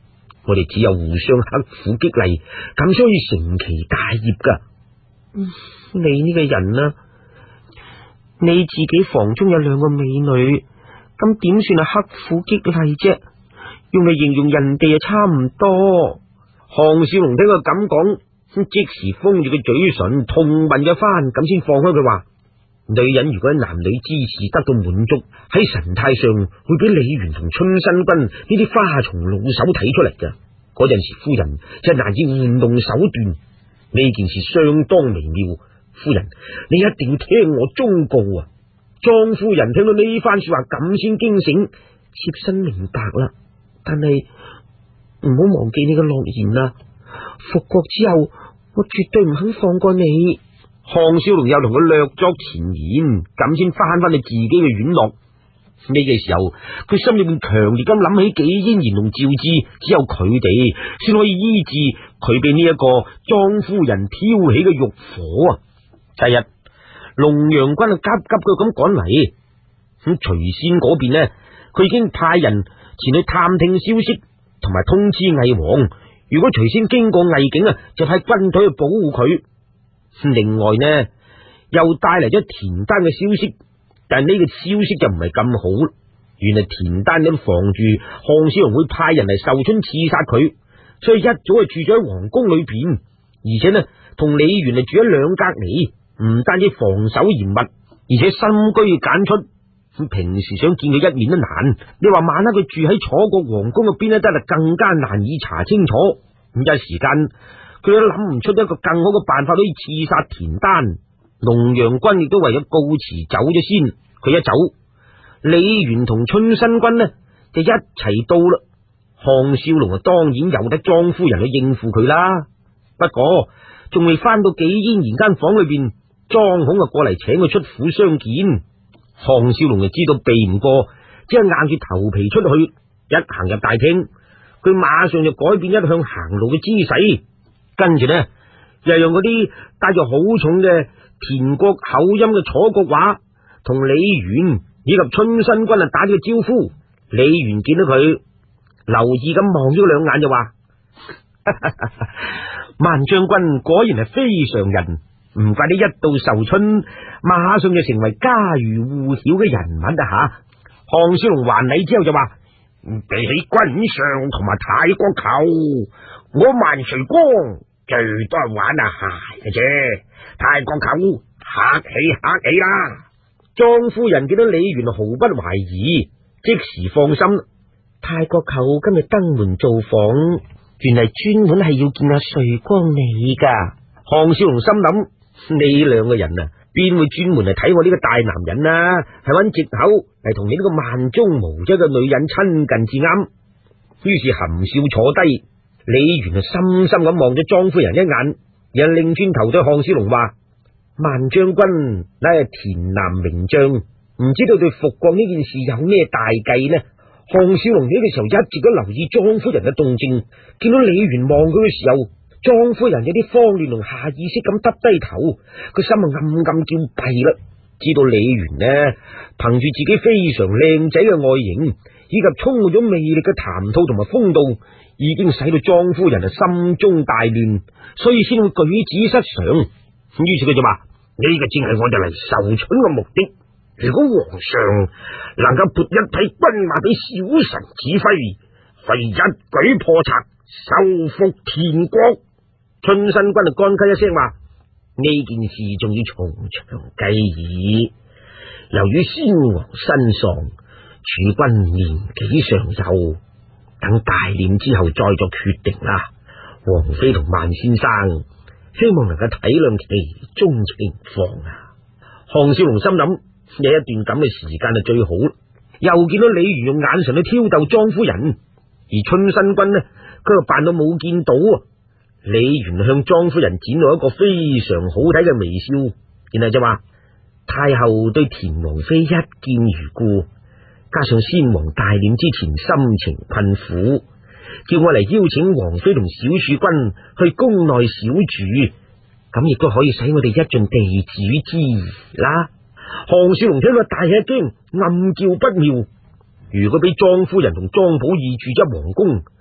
我哋只有互相刻苦激勵，咁先可以成其大業噶。 嗯，你呢個人啊，你自己房中有兩個美女，咁點算係刻苦激勵啫？用嚟形容人哋啊，差唔多。 項少龍聽佢咁講，即時封住個嘴唇，痛問一番，咁先放開佢話：女人如果喺男女之事得到滿足，喺神態上會俾李元同春申君呢啲花叢老手睇出嚟嘅。嗰陣時，夫人就難以玩弄手段，呢件事相當微妙。夫人，你一定要聽我忠告啊！莊夫人聽到呢番說話，咁先驚醒，妾身明白啦。但係唔好忘記你嘅諾言啊！復國之後，我絕對唔肯放過你。項少龍又同佢略作前言，咁先翻翻去自己嘅院落。呢個時候，佢心裏面強烈咁諗起紀嫣然同趙志，只有佢哋先可以醫治佢被呢一個莊夫人挑起嘅欲火啊！第日，龍陽君啊急急腳咁趕嚟，咁徐仙嗰邊呢，佢已經派人前去探聽消息，同埋通知魏王，如果徐仙經過魏境啊，就派軍隊去保護佢。另外呢，又帶嚟咗田丹嘅消息。但呢個消息就唔係咁好，原來田丹因防住項少龍會派人嚟壽春刺殺佢，所以一早就住咗喺皇宮裏邊，而且呢同李元啊住喺兩隔籬，唔單止防守嚴密，而且深居簡出，咁平時想見佢一面都難。你話晚黑佢住喺楚國皇宮嗰邊呢，真係更加難以查清楚。咁一時間佢都諗唔出一個更好嘅辦法可以刺殺田丹。龍陽君亦都為咗告辭走咗先，佢一走，李元同春申君呢就一齊到啦。項少龍啊，當然由得莊夫人去應付佢啦。不過仲未翻到紀嫣然間房裏邊，莊孔啊過嚟請佢出府相見。項少龍就知道避唔過，只係硬住頭皮出去。一行入大廳，佢馬上就改變一向行路嘅姿勢，跟住呢又用嗰啲帶住好重嘅田國口音嘅楚國話同李元以及春申君啊打咗個招呼。李元見到佢，留意咁望咗兩眼就話：萬將軍果然係非常人，唔怪你一到壽春，馬上就成為家喻戶曉嘅人物啊！吓，項少龍還禮之後就話：比起君上同埋太國球，我萬垂光最多係玩下鞋嘅啫。太國舅客氣客氣啦。莊夫人見到李元毫不懷疑，即時放心。太國舅今日登門造訪，原嚟專門係要見阿瑞光你噶。項少龍心諗，呢兩個人啊，邊會專門嚟睇我呢個大男人啊？係揾藉口嚟同你呢個萬中無一嘅女人親近至啱。於是含笑坐低。李元啊，深深咁望咗莊夫人一眼，又擰轉頭對項少龍話：萬將軍乃係田南名將，唔知道對復國呢件事有咩大計呢？項少龍呢個時候一直都留意莊夫人嘅動靜，見到李元望佢嘅時候，莊夫人有啲慌亂同下意識咁耷低頭，個心啊暗暗叫弊啦。知道李元呢，憑住自己非常靚仔嘅外形，以及充滿咗魅力嘅談吐同埋風度，已經使到莊夫人啊心中大亂，所以先會舉止失常。於是佢就話：呢個正係我哋嚟壽春嘅目的。如果皇上能夠撥一批軍馬俾小臣指揮，可以一舉破賊，收復田國。春申君就乾咳一聲話：呢件事仲要從長計議。由於先王身喪，儲君年紀尚幼，等大殮之後再作決定啦。王妃同萬先生希望能夠體諒其中情況啊。項少龍心諗，有一段咁嘅時間就最好。又見到李元用眼神去挑逗莊夫人，而春申君呢，佢又扮到冇見到。李元向莊夫人展露一個非常好睇嘅微笑，然後就話：太后對田王妃一見如故，加上先王大殮之前心情困苦，叫我嚟邀請王妃同小儲君去宮內小住，咁亦都可以使我哋一盡地主之誼啦。項少龍聽到大吃一驚，暗叫不妙。如果俾莊夫人同莊寶義住咗皇宮，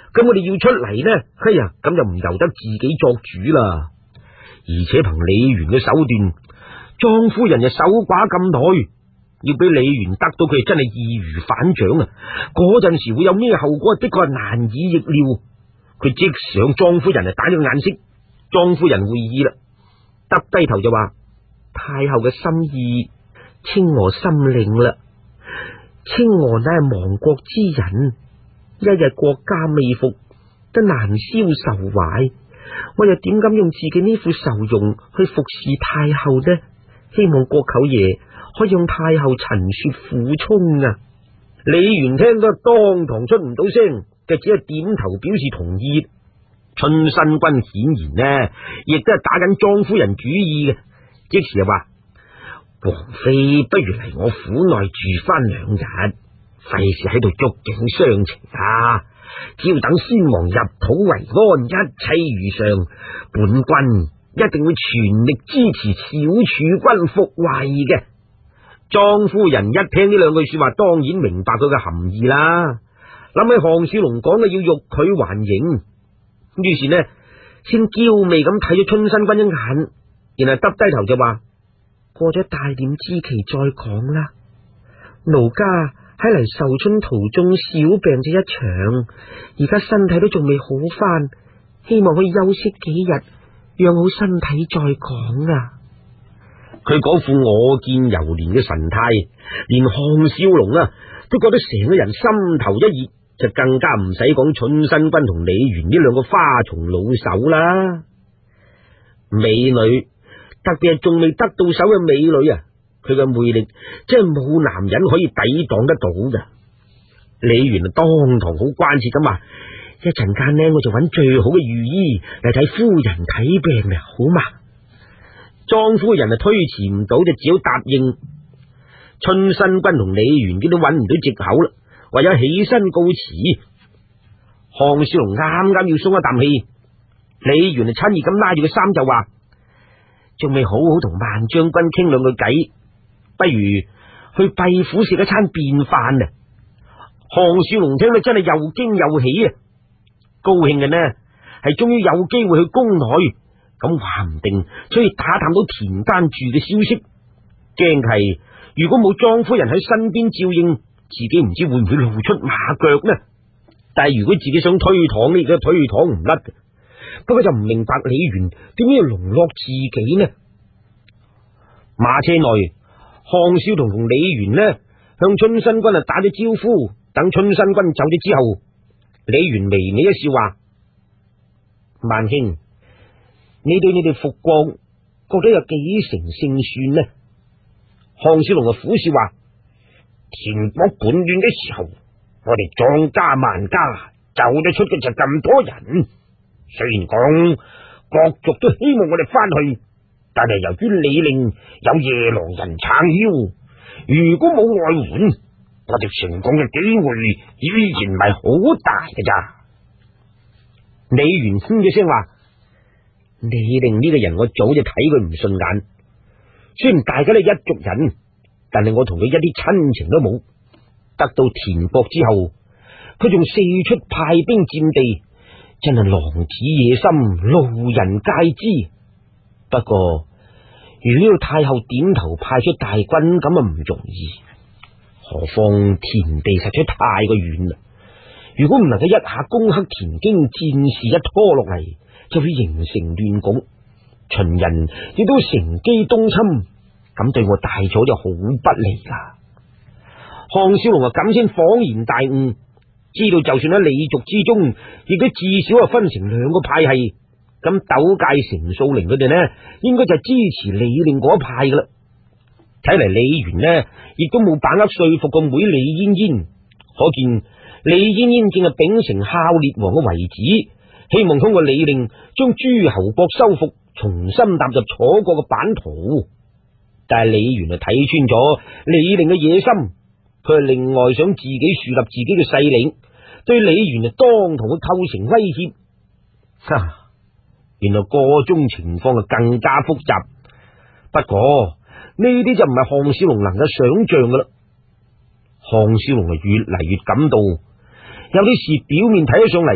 咁我哋要出嚟呢，哎呀，咁就唔由得自己作主啦。而且憑李元嘅手段，莊夫人就守寡咁耐，要俾李元得到佢真係易如反掌啊！嗰陣時會有咩後果，的確係難以逆料。佢即上莊夫人就打咗個眼色，莊夫人會意啦，耷低頭就話：太后嘅心意，青娥心領啦。青娥乃係亡國之人，一日國家未復，都難消愁懷。我又點敢用自己呢副愁容去服侍太后呢？希望國舅爺可以用太后陳說苦衷啊！李元聽到當堂出唔到聲，就只係點頭表示同意。春申君顯然呢，亦都係打緊莊夫人主意嘅，即時就話：王妃不如嚟我府內住翻兩日，費事喺度觸景傷情啊！只要等先王入土為安，一切如常，本君一定會全力支持小儲君復位嘅。莊夫人一聽呢兩句說話，當然明白佢嘅含義啦。諗起項少龍講嘅要欲拒還迎，於是呢，先嬌媚咁睇咗春申君一眼，然後耷低頭就話：過咗大典之期再講啦。奴家喺嚟壽春途中小病咗一場，而家身體都仲未好翻，希望可以休息幾日，養好身體再講啊！佢嗰副我見猶憐嘅神態，連項少龍啊都覺得成個人心頭一熱，就更加唔使講春申君同李元呢兩個花叢老手啦。美女，特別係仲未得到手嘅美女啊，佢嘅魅力真係冇男人可以抵擋得到嘅。李元當堂好關切咁話：一陣間呢，我就揾最好嘅御醫嚟睇夫人睇病啦，好嘛？莊夫人啊推辭唔到，就只好答應。春申君同李元都揾唔到藉口啦，唯有起身告辭。項少龍啱啱要鬆一啖氣，李元就親熱咁拉住個衫就話：仲未好好同萬將軍傾兩句偈，不如去閉府食一餐便飯啊！項少龍聽到真係又驚又喜啊！高興嘅呢係終於有機會去宮內，咁話唔定所以打探到田間住嘅消息。驚係如果冇莊夫人喺身邊照應，自己唔知會唔會露出馬腳呢？但係如果自己想推搪呢，而家推搪唔甩。不過就唔明白李元點解要籠絡自己呢？馬車內，項少龍同李元呢向春申君啊打咗招呼，等春申君走咗之後，李元微微一笑話：萬兄，你對你哋復國覺得有幾成勝算呢？項少龍啊苦笑話：田國叛亂嘅時候，我哋莊家萬家走得出嘅就咁多人。雖然講各族都希望我哋翻去，但係由於李令有夜郎人撐腰，如果冇外援，我哋成功嘅機會依然係好大嘅咋。李元謙嘅聲話：李令呢個人我早就睇佢唔順眼，雖然大家都一族人，但係我同佢一啲親情都冇。得到田國之後，佢仲四出派兵佔地，真係狼子野心，路人皆知。不過如果要太后點頭派出大軍，咁啊唔容易。何況田地實在太過遠啦，如果唔能夠一下攻克田京，戰事一拖落嚟，就會形成亂局，秦人亦都乘機東侵，咁對我大楚就好不利啦。項少龍啊，咁先恍然大悟，知道就算喺李族之中，亦都至少啊分成兩個派系。咁斗界成數靈佢哋呢，應該就支持李令嗰一派噶啦。睇嚟李元呢，亦都冇把握說服個妹李嫣嫣，可見李嫣嫣正係秉承孝烈王嘅遺旨，希望通過李令將諸侯國收復，重新踏入楚國嘅版圖。但係李元就睇穿咗李令嘅野心，佢係另外想自己樹立自己嘅勢力，對李元就當堂會構成威脅。哈！原來個中情況就更加複雜，不過呢啲就唔係項少龍能夠想象噶啦。項少龍係越嚟越感到有啲事表面睇起上嚟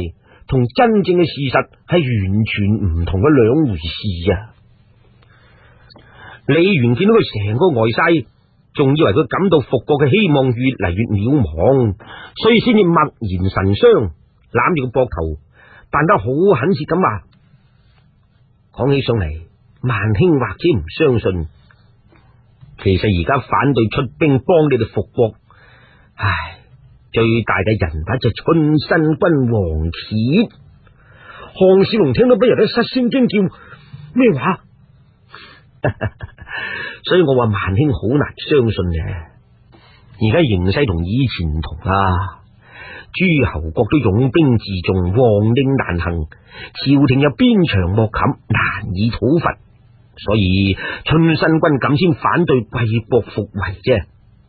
同真正嘅事實係完全唔同嘅兩回事啊！李元見到佢成個呆晒，仲以為佢感到復國嘅希望越嚟越渺茫，所以先至默然神傷，攬住個膊頭，扮得好懇切咁話：講起上嚟，萬兄或者唔相信，其實而家反對出兵幫你哋復國，唉，最大嘅人物就春申君王傑。項少龍聽到不由得失聲驚叫：咩話？所以我話萬兄好難相信嘅。而家形勢同以前唔同啦，諸侯國都擁兵自重，王令難行，朝廷又鞭長莫及，難以討伐，所以春申君咁先反對貴國復圍啫。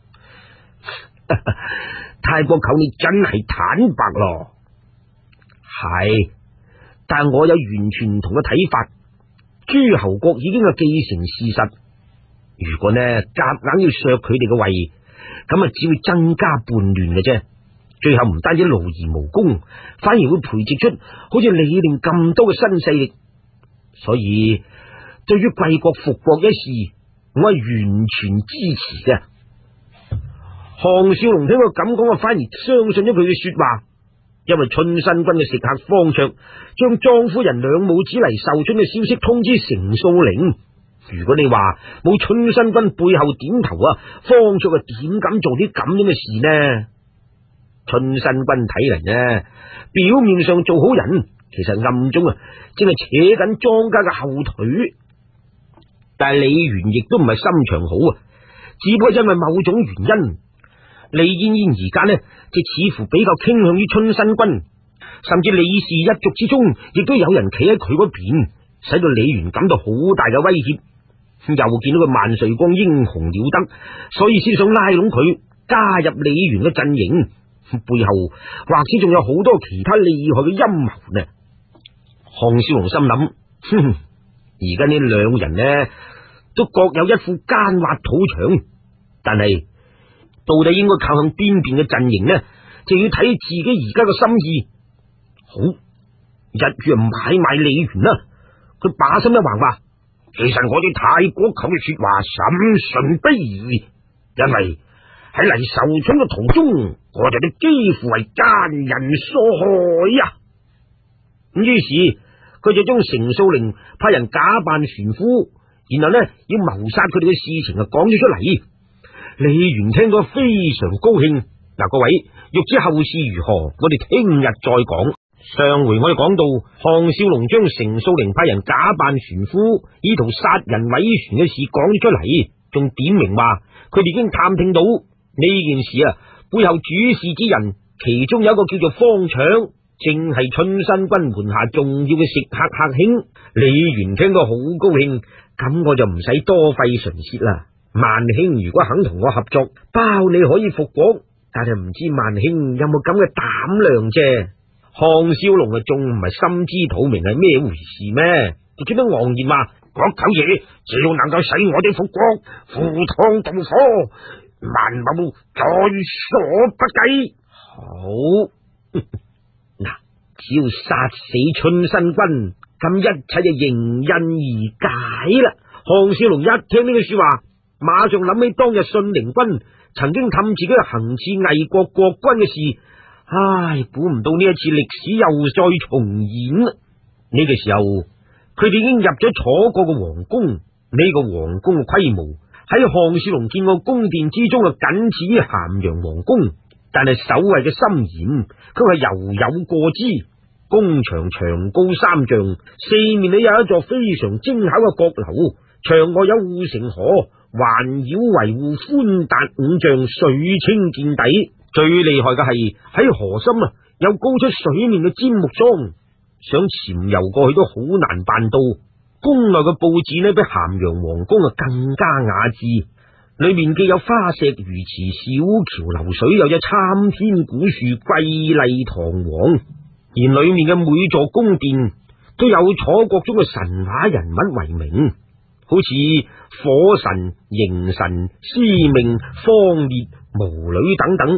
太伯舅，你真係坦白咯。係，但我有完全唔同嘅睇法。諸侯國已經係既成事實，如果呢夾硬要削佢哋嘅位，咁啊只會增加叛亂嘅啫。最後唔單止勞而無功，反而會培植出好似李令咁多嘅新勢力。所以對於貴國復國一事，我係完全支持嘅。項少龍聽我咁講，我反而相信咗佢嘅說話。因為春申君嘅食客方卓將莊夫人兩母子嚟受春嘅消息通知成素陵，如果你話冇春申君背後點頭啊，方卓啊點敢做啲咁樣嘅事呢？春申君睇嚟呢，表面上做好人，其實暗中啊正係扯緊莊家嘅後腿。但係李元亦都唔係心腸好啊，只不過因為某種原因，李嫣嫣而家呢，就似乎比較傾向於春申君，甚至李氏一族之中，亦都有人企喺佢嗰邊，使到李元感到好大嘅威脅。又見到佢萬歲光英雄了得，所以先想拉攏佢加入李元嘅陣營，背後或者仲有好多其他厲害嘅陰謀呢。項少龍心諗，哼，而家呢兩人呢，都各有一副奸猾土牆，但係到底應該靠向邊邊嘅陣營呢？就要睇自己而家嘅心意。好，一於買賣李元啦。佢把心一橫話：其實我哋太國舅嘅說話審慎不疑，因為喺嚟受春嘅途中，我哋都幾乎為奸人所害呀。咁於是佢就將成素陵派人假扮船夫，然後呢要謀殺佢哋嘅事情啊講咗出嚟。李元聽到非常高興。嗱，各位欲知後事如何，我哋聽日再講。上回我哋講到項少龍將成素陵派人假扮船夫，意圖殺人毀船嘅事講咗出嚟，仲點明話佢哋已經探聽到呢件事啊背後主事之人，其中有一個叫做方卓，正係春申君門下重要嘅食客客卿。李元聽到好高興，咁我就唔使多費唇舌啦。萬兄如果肯同我合作，包你可以復國，但係唔知萬兄有冇咁嘅膽量啫。項少龍啊，仲唔係心知肚明係咩回事咩？佢專登昂然話：國舅爺只要能夠使我哋復國，赴湯蹈火，萬某在所不計。好，嗱，只要殺死春申君，咁一切就迎刃而解啦。項少龍一聽呢句說話，馬上諗起當日信陵君曾經氹自己去行刺魏國國君嘅事。唉，估唔到呢一次歷史又再重演啦！呢個時候，佢哋已經入咗楚國嘅皇宮。呢個皇宮嘅規模喺項少龍見過宮殿之中啊，僅次於咸陽皇宮，但係守衛嘅森嚴，佢係猶有過之。宮牆長高三丈，四面呢有一座非常精巧嘅閣樓，牆外有護城河環繞維護，寬達五丈，水清見底。最厲害嘅係喺河心啊，有高出水面嘅尖木樁，想潛游過去都好難辦到。宮內嘅布置呢，比咸陽皇宮啊更加雅致，裏面既有花石魚池、小橋流水，又有參天古樹，瑰麗堂皇。而裏面嘅每座宮殿都有楚國中嘅神話人物為名，好似火神、刑神、司命、方烈、巫女等等。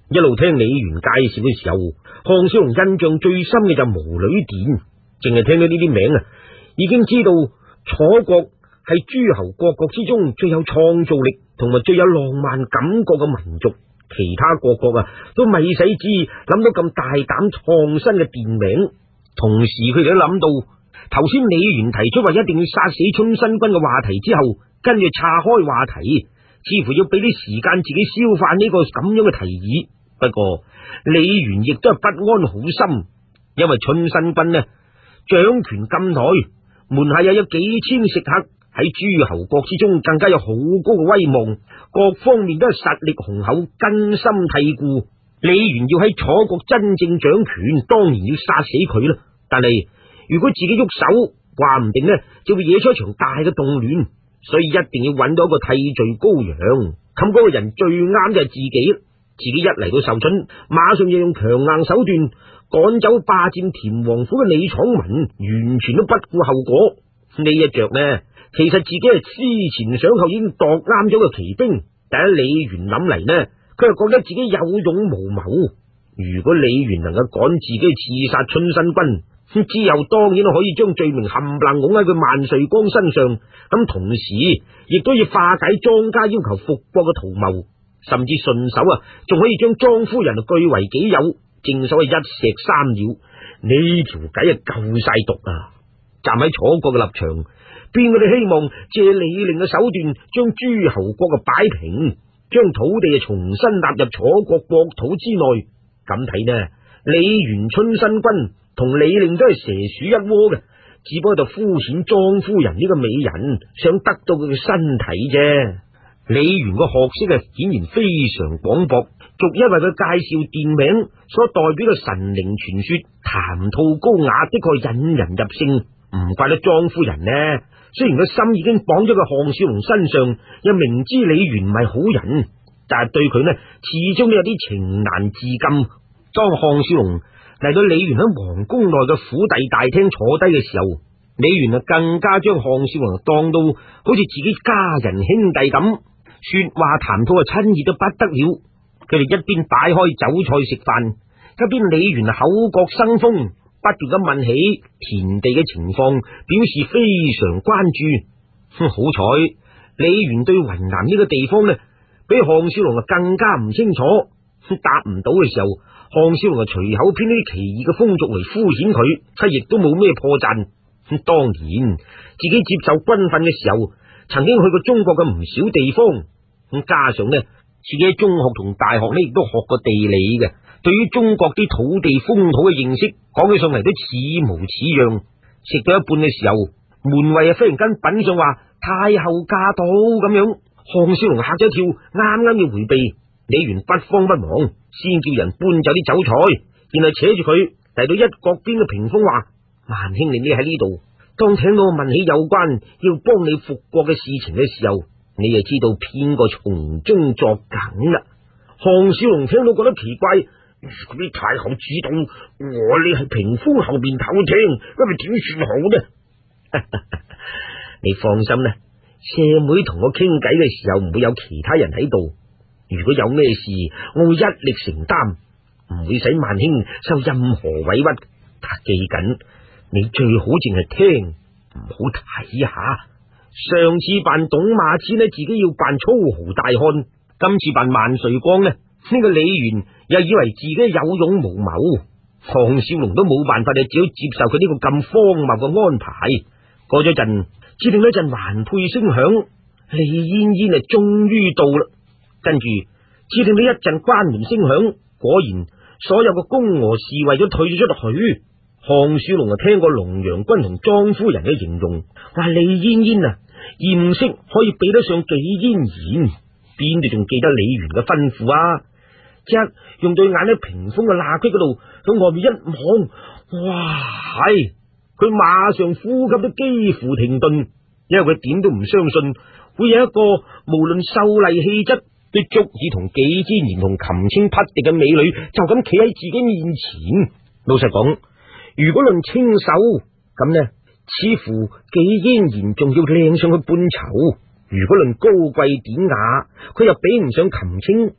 一路聽李元介紹嘅時候，項少龍印象最深嘅就無女殿，淨係聽到呢啲名啊，已經知道楚國係諸侯各國之中最有創造力同埋最有浪漫感覺嘅民族。其他各國啊，都咪使知諗到咁大膽創新嘅殿名。同時佢哋都諗到頭先李元提出話一定要殺死春申君嘅話題之後，跟住岔開話題，似乎要俾啲時間自己消化呢個咁樣嘅提議。不過李元亦都係不安好心，因為春申君呢掌權咁耐，門下又有幾千食客，喺諸侯國之中更加有好高嘅威望，各方面都係實力雄厚，根深蒂固。李元要喺楚國真正掌權，當然要殺死佢啦。但係如果自己喐手，話唔定呢就會惹出一場大嘅動亂，所以一定要揾到一個替罪羔羊。咁嗰個人最啱就係自己，自己一嚟到壽春，馬上要用強硬手段趕走霸佔田王府嘅李闖民，完全都不顧後果。呢一着呢，其實自己係思前想後，已經度啱咗個奇兵。但係李元諗嚟呢，佢又覺得自己有勇無謀。如果李元能夠趕自己去刺殺春申君，之後當然可以將罪名冚唪唥拱喺佢萬歲光身上。咁同時亦都要化解莊家要求復國嘅圖謀，甚至順手啊，仲可以將莊夫人據為己有。正所謂一石三鳥，呢條計啊夠晒毒啊！站喺楚國嘅立場，邊個哋希望借李令嘅手段將諸侯國嘅擺平，將土地啊重新納入楚國國土之內？咁睇呢，李元春申君同李令都係蛇鼠一窩嘅，只不過就敷衍莊夫人呢個美人，想得到佢嘅身體啫。李元個學識啊，顯然非常廣博，逐一為佢介紹殿名所代表嘅神靈傳說，談吐高雅，的確引人入勝。唔怪得莊夫人呢，雖然個心已經綁咗個項少龍身上，又明知李元唔係好人，但係對佢呢，始終都有啲情難自禁。當項少龍嚟到李元喺皇宮內嘅府邸大廳坐低嘅時候，李元啊更加將項少龍當到好似自己家人兄弟咁，說話談吐啊親熱到不得了。佢哋一邊擺開酒菜食飯，一邊李元口角生風，不斷咁問起田地嘅情況，表示非常關注。好彩李元對雲南呢個地方呢，比項少龍啊更加唔清楚，答唔到嘅時候，項少龍啊隨口編啲奇異嘅風俗嚟敷衍佢，佢亦都冇咩破綻。當然自己接受軍訓嘅時候，曾經去過中國嘅唔少地方，咁加上呢，自己喺中學同大學呢亦都學過地理嘅，對於中國啲土地風土嘅認識，講起上嚟都似模似樣。食到一半嘅時候，門衛啊忽然間稟上話太后駕到咁樣，項少龍嚇咗一跳，啱啱要回避，李元不慌不忙，先叫人搬走啲酒菜，然後扯住佢嚟到一角邊嘅屏風話：萬兄，你匿喺呢度，當聽到我問起有關要幫你復國嘅事情嘅時候，你就知道邊個從中作梗啦。項少龍聽到覺得奇怪，如果啲太后知道我你係屏風後邊偷聽，咁咪點算好呢？你放心啦，謝妹同我傾偈嘅時候唔會有其他人喺度，如果有咩事我會一力承擔，唔會使萬兄受任何委屈。記緊，你最好淨係聽，唔好睇下。上次扮董馬之呢，自己要扮粗豪大漢，今次扮萬歲光呢，呢、這個李元又以為自己有勇無謀，項少龍都冇辦法，就只好接受佢呢個咁荒謬嘅安排。過咗陣，只聽到一陣環佩聲響，李嫣嫣啊終於到啦。跟住只聽到一陣關門聲響，果然所有嘅宮娥侍衛都退咗出去。項少龍啊聽過龍陽君同莊夫人嘅形容，話李嫣嫣啊艷色可以比得上紀嫣然，邊度仲記得李元嘅吩咐啊？即刻用對眼喺屏風嘅罅隙嗰度向外面一望，哇！係佢馬上呼吸都幾乎停頓，因為佢點都唔相信會有一個無論秀麗氣質都足以同紀嫣然同禽青匹敵嘅美女就咁企喺自己面前。老實講，如果論清秀咁呢，似乎紀嫣然仲要靚上去半籌；如果論高貴典雅，佢又比唔上禽青。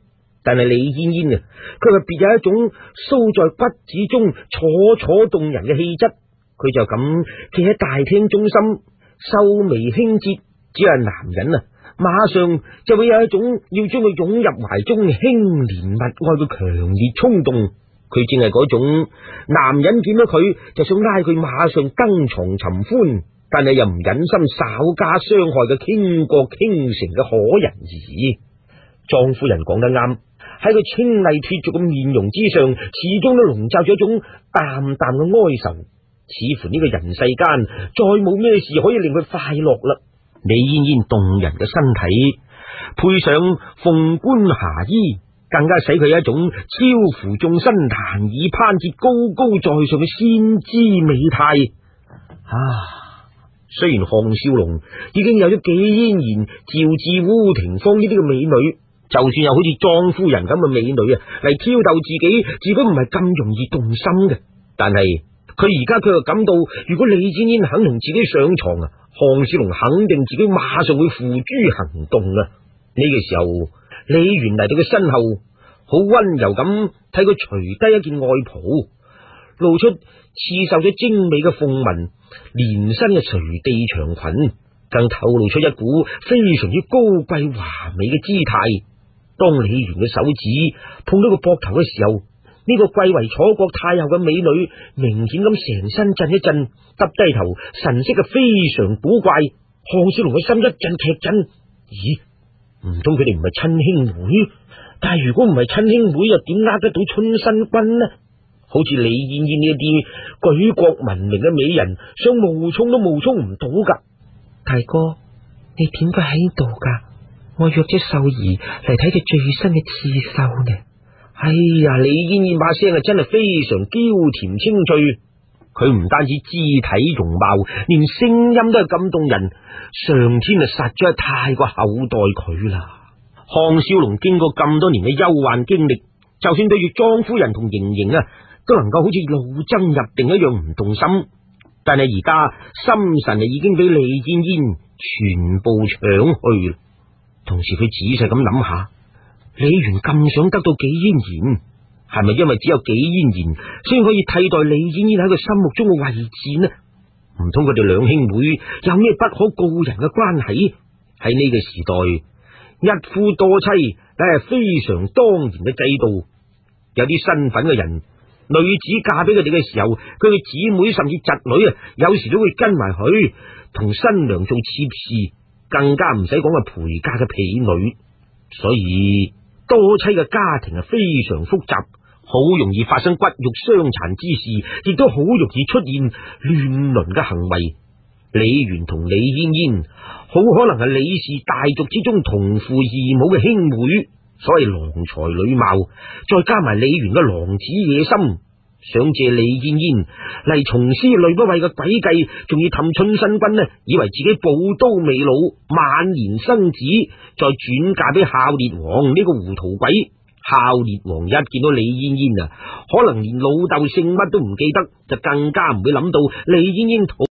但係李嫣嫣啊，佢話別有一種酥在骨子中楚楚動人嘅氣質。佢就咁企喺大廳中心，秀眉輕折，只係男人啊，馬上就會有一種要將佢擁入懷中輕憐密愛嘅強烈衝動。佢正係嗰種男人見到佢就想拉佢馬上登床尋歡，但係又唔忍心稍加傷害嘅傾國傾城嘅可人兒。莊夫人講得啱，喺佢清麗脫俗嘅面容之上，始終都籠罩咗一種淡淡嘅哀愁，似乎呢個人世間再冇咩事可以令佢快樂啦。李嫣嫣動人嘅身體，配上鳳冠霞衣，更加使佢有一種超乎眾生難以攀折、高高在上嘅仙姿美態。啊，雖然項少龍已經有咗紀嫣然、趙志、烏廷芳呢啲嘅美女，就算有好似莊夫人咁嘅美女啊嚟挑逗自己，自己唔係咁容易動心嘅。但係佢而家佢又感到，如果李嫣嫣肯同自己上床啊，項少龍肯定自己馬上會付諸行動啊！呢、這個時候，李元嚟到佢身後，好溫柔咁替佢除低一件外袍，露出刺繡咗精美嘅鳳紋，連身嘅垂地長裙，更透露出一股非常之高貴華美嘅姿態。當李元嘅手指碰到個膊頭嘅時候，呢、這個貴為楚國太后嘅美女明顯咁成身震一震，耷低頭，神色嘅非常古怪。項少龍嘅心一陣劇震，咦？唔通佢哋唔係親兄妹？但係如果唔係親兄妹，又點呃得到春申君呢？好似李嫣嫣呢一啲舉國聞名嘅美人，想冒充都冒充唔到噶。大哥，你點解喺度噶？我約咗秀兒嚟睇佢最新嘅刺繡呢。哎呀，李嫣嫣把聲啊，真係非常嬌甜清脆。佢唔單止肢體容貌，連聲音都係咁動人。上天啊，實在係太過厚待佢啦。項少龍經過咁多年嘅憂患經歷，就算對住莊夫人同盈盈啊，都能夠好似老僧入定一樣唔動心。但係而家心神啊，已經俾李嫣嫣全部搶去啦。同時佢仔細咁諗下，李元咁想得到紀嫣然，係咪因為只有紀嫣然先可以替代李嫣嫣喺佢心目中嘅位置呢？唔通佢哋兩兄妹有咩不可告人嘅關係？喺呢個時代，一夫多妻梗係非常當然嘅制度。有啲身份嘅人，女子嫁俾佢哋嘅時候，佢嘅姊妹甚至侄女啊，有時都會跟埋去同新娘做妾侍，更加唔使講係陪嫁嘅婢女。所以多妻嘅家庭係非常複雜，好容易發生骨肉相殘之事，亦都好容易出現亂倫嘅行為。李元同李嫣嫣好可能係李氏大族之中同父異母嘅兄妹，所謂郎才女貌，再加埋李元嘅狼子野心，想借李嫣嫣嚟從施呂不韋嘅詭計，仲要氹春申君呢，以為自己寶刀未老，晚年生子，再轉嫁俾孝烈王呢個糊塗鬼。孝烈王一見到李嫣嫣啊，可能連老豆姓乜都唔記得，就更加唔會諗到李嫣嫣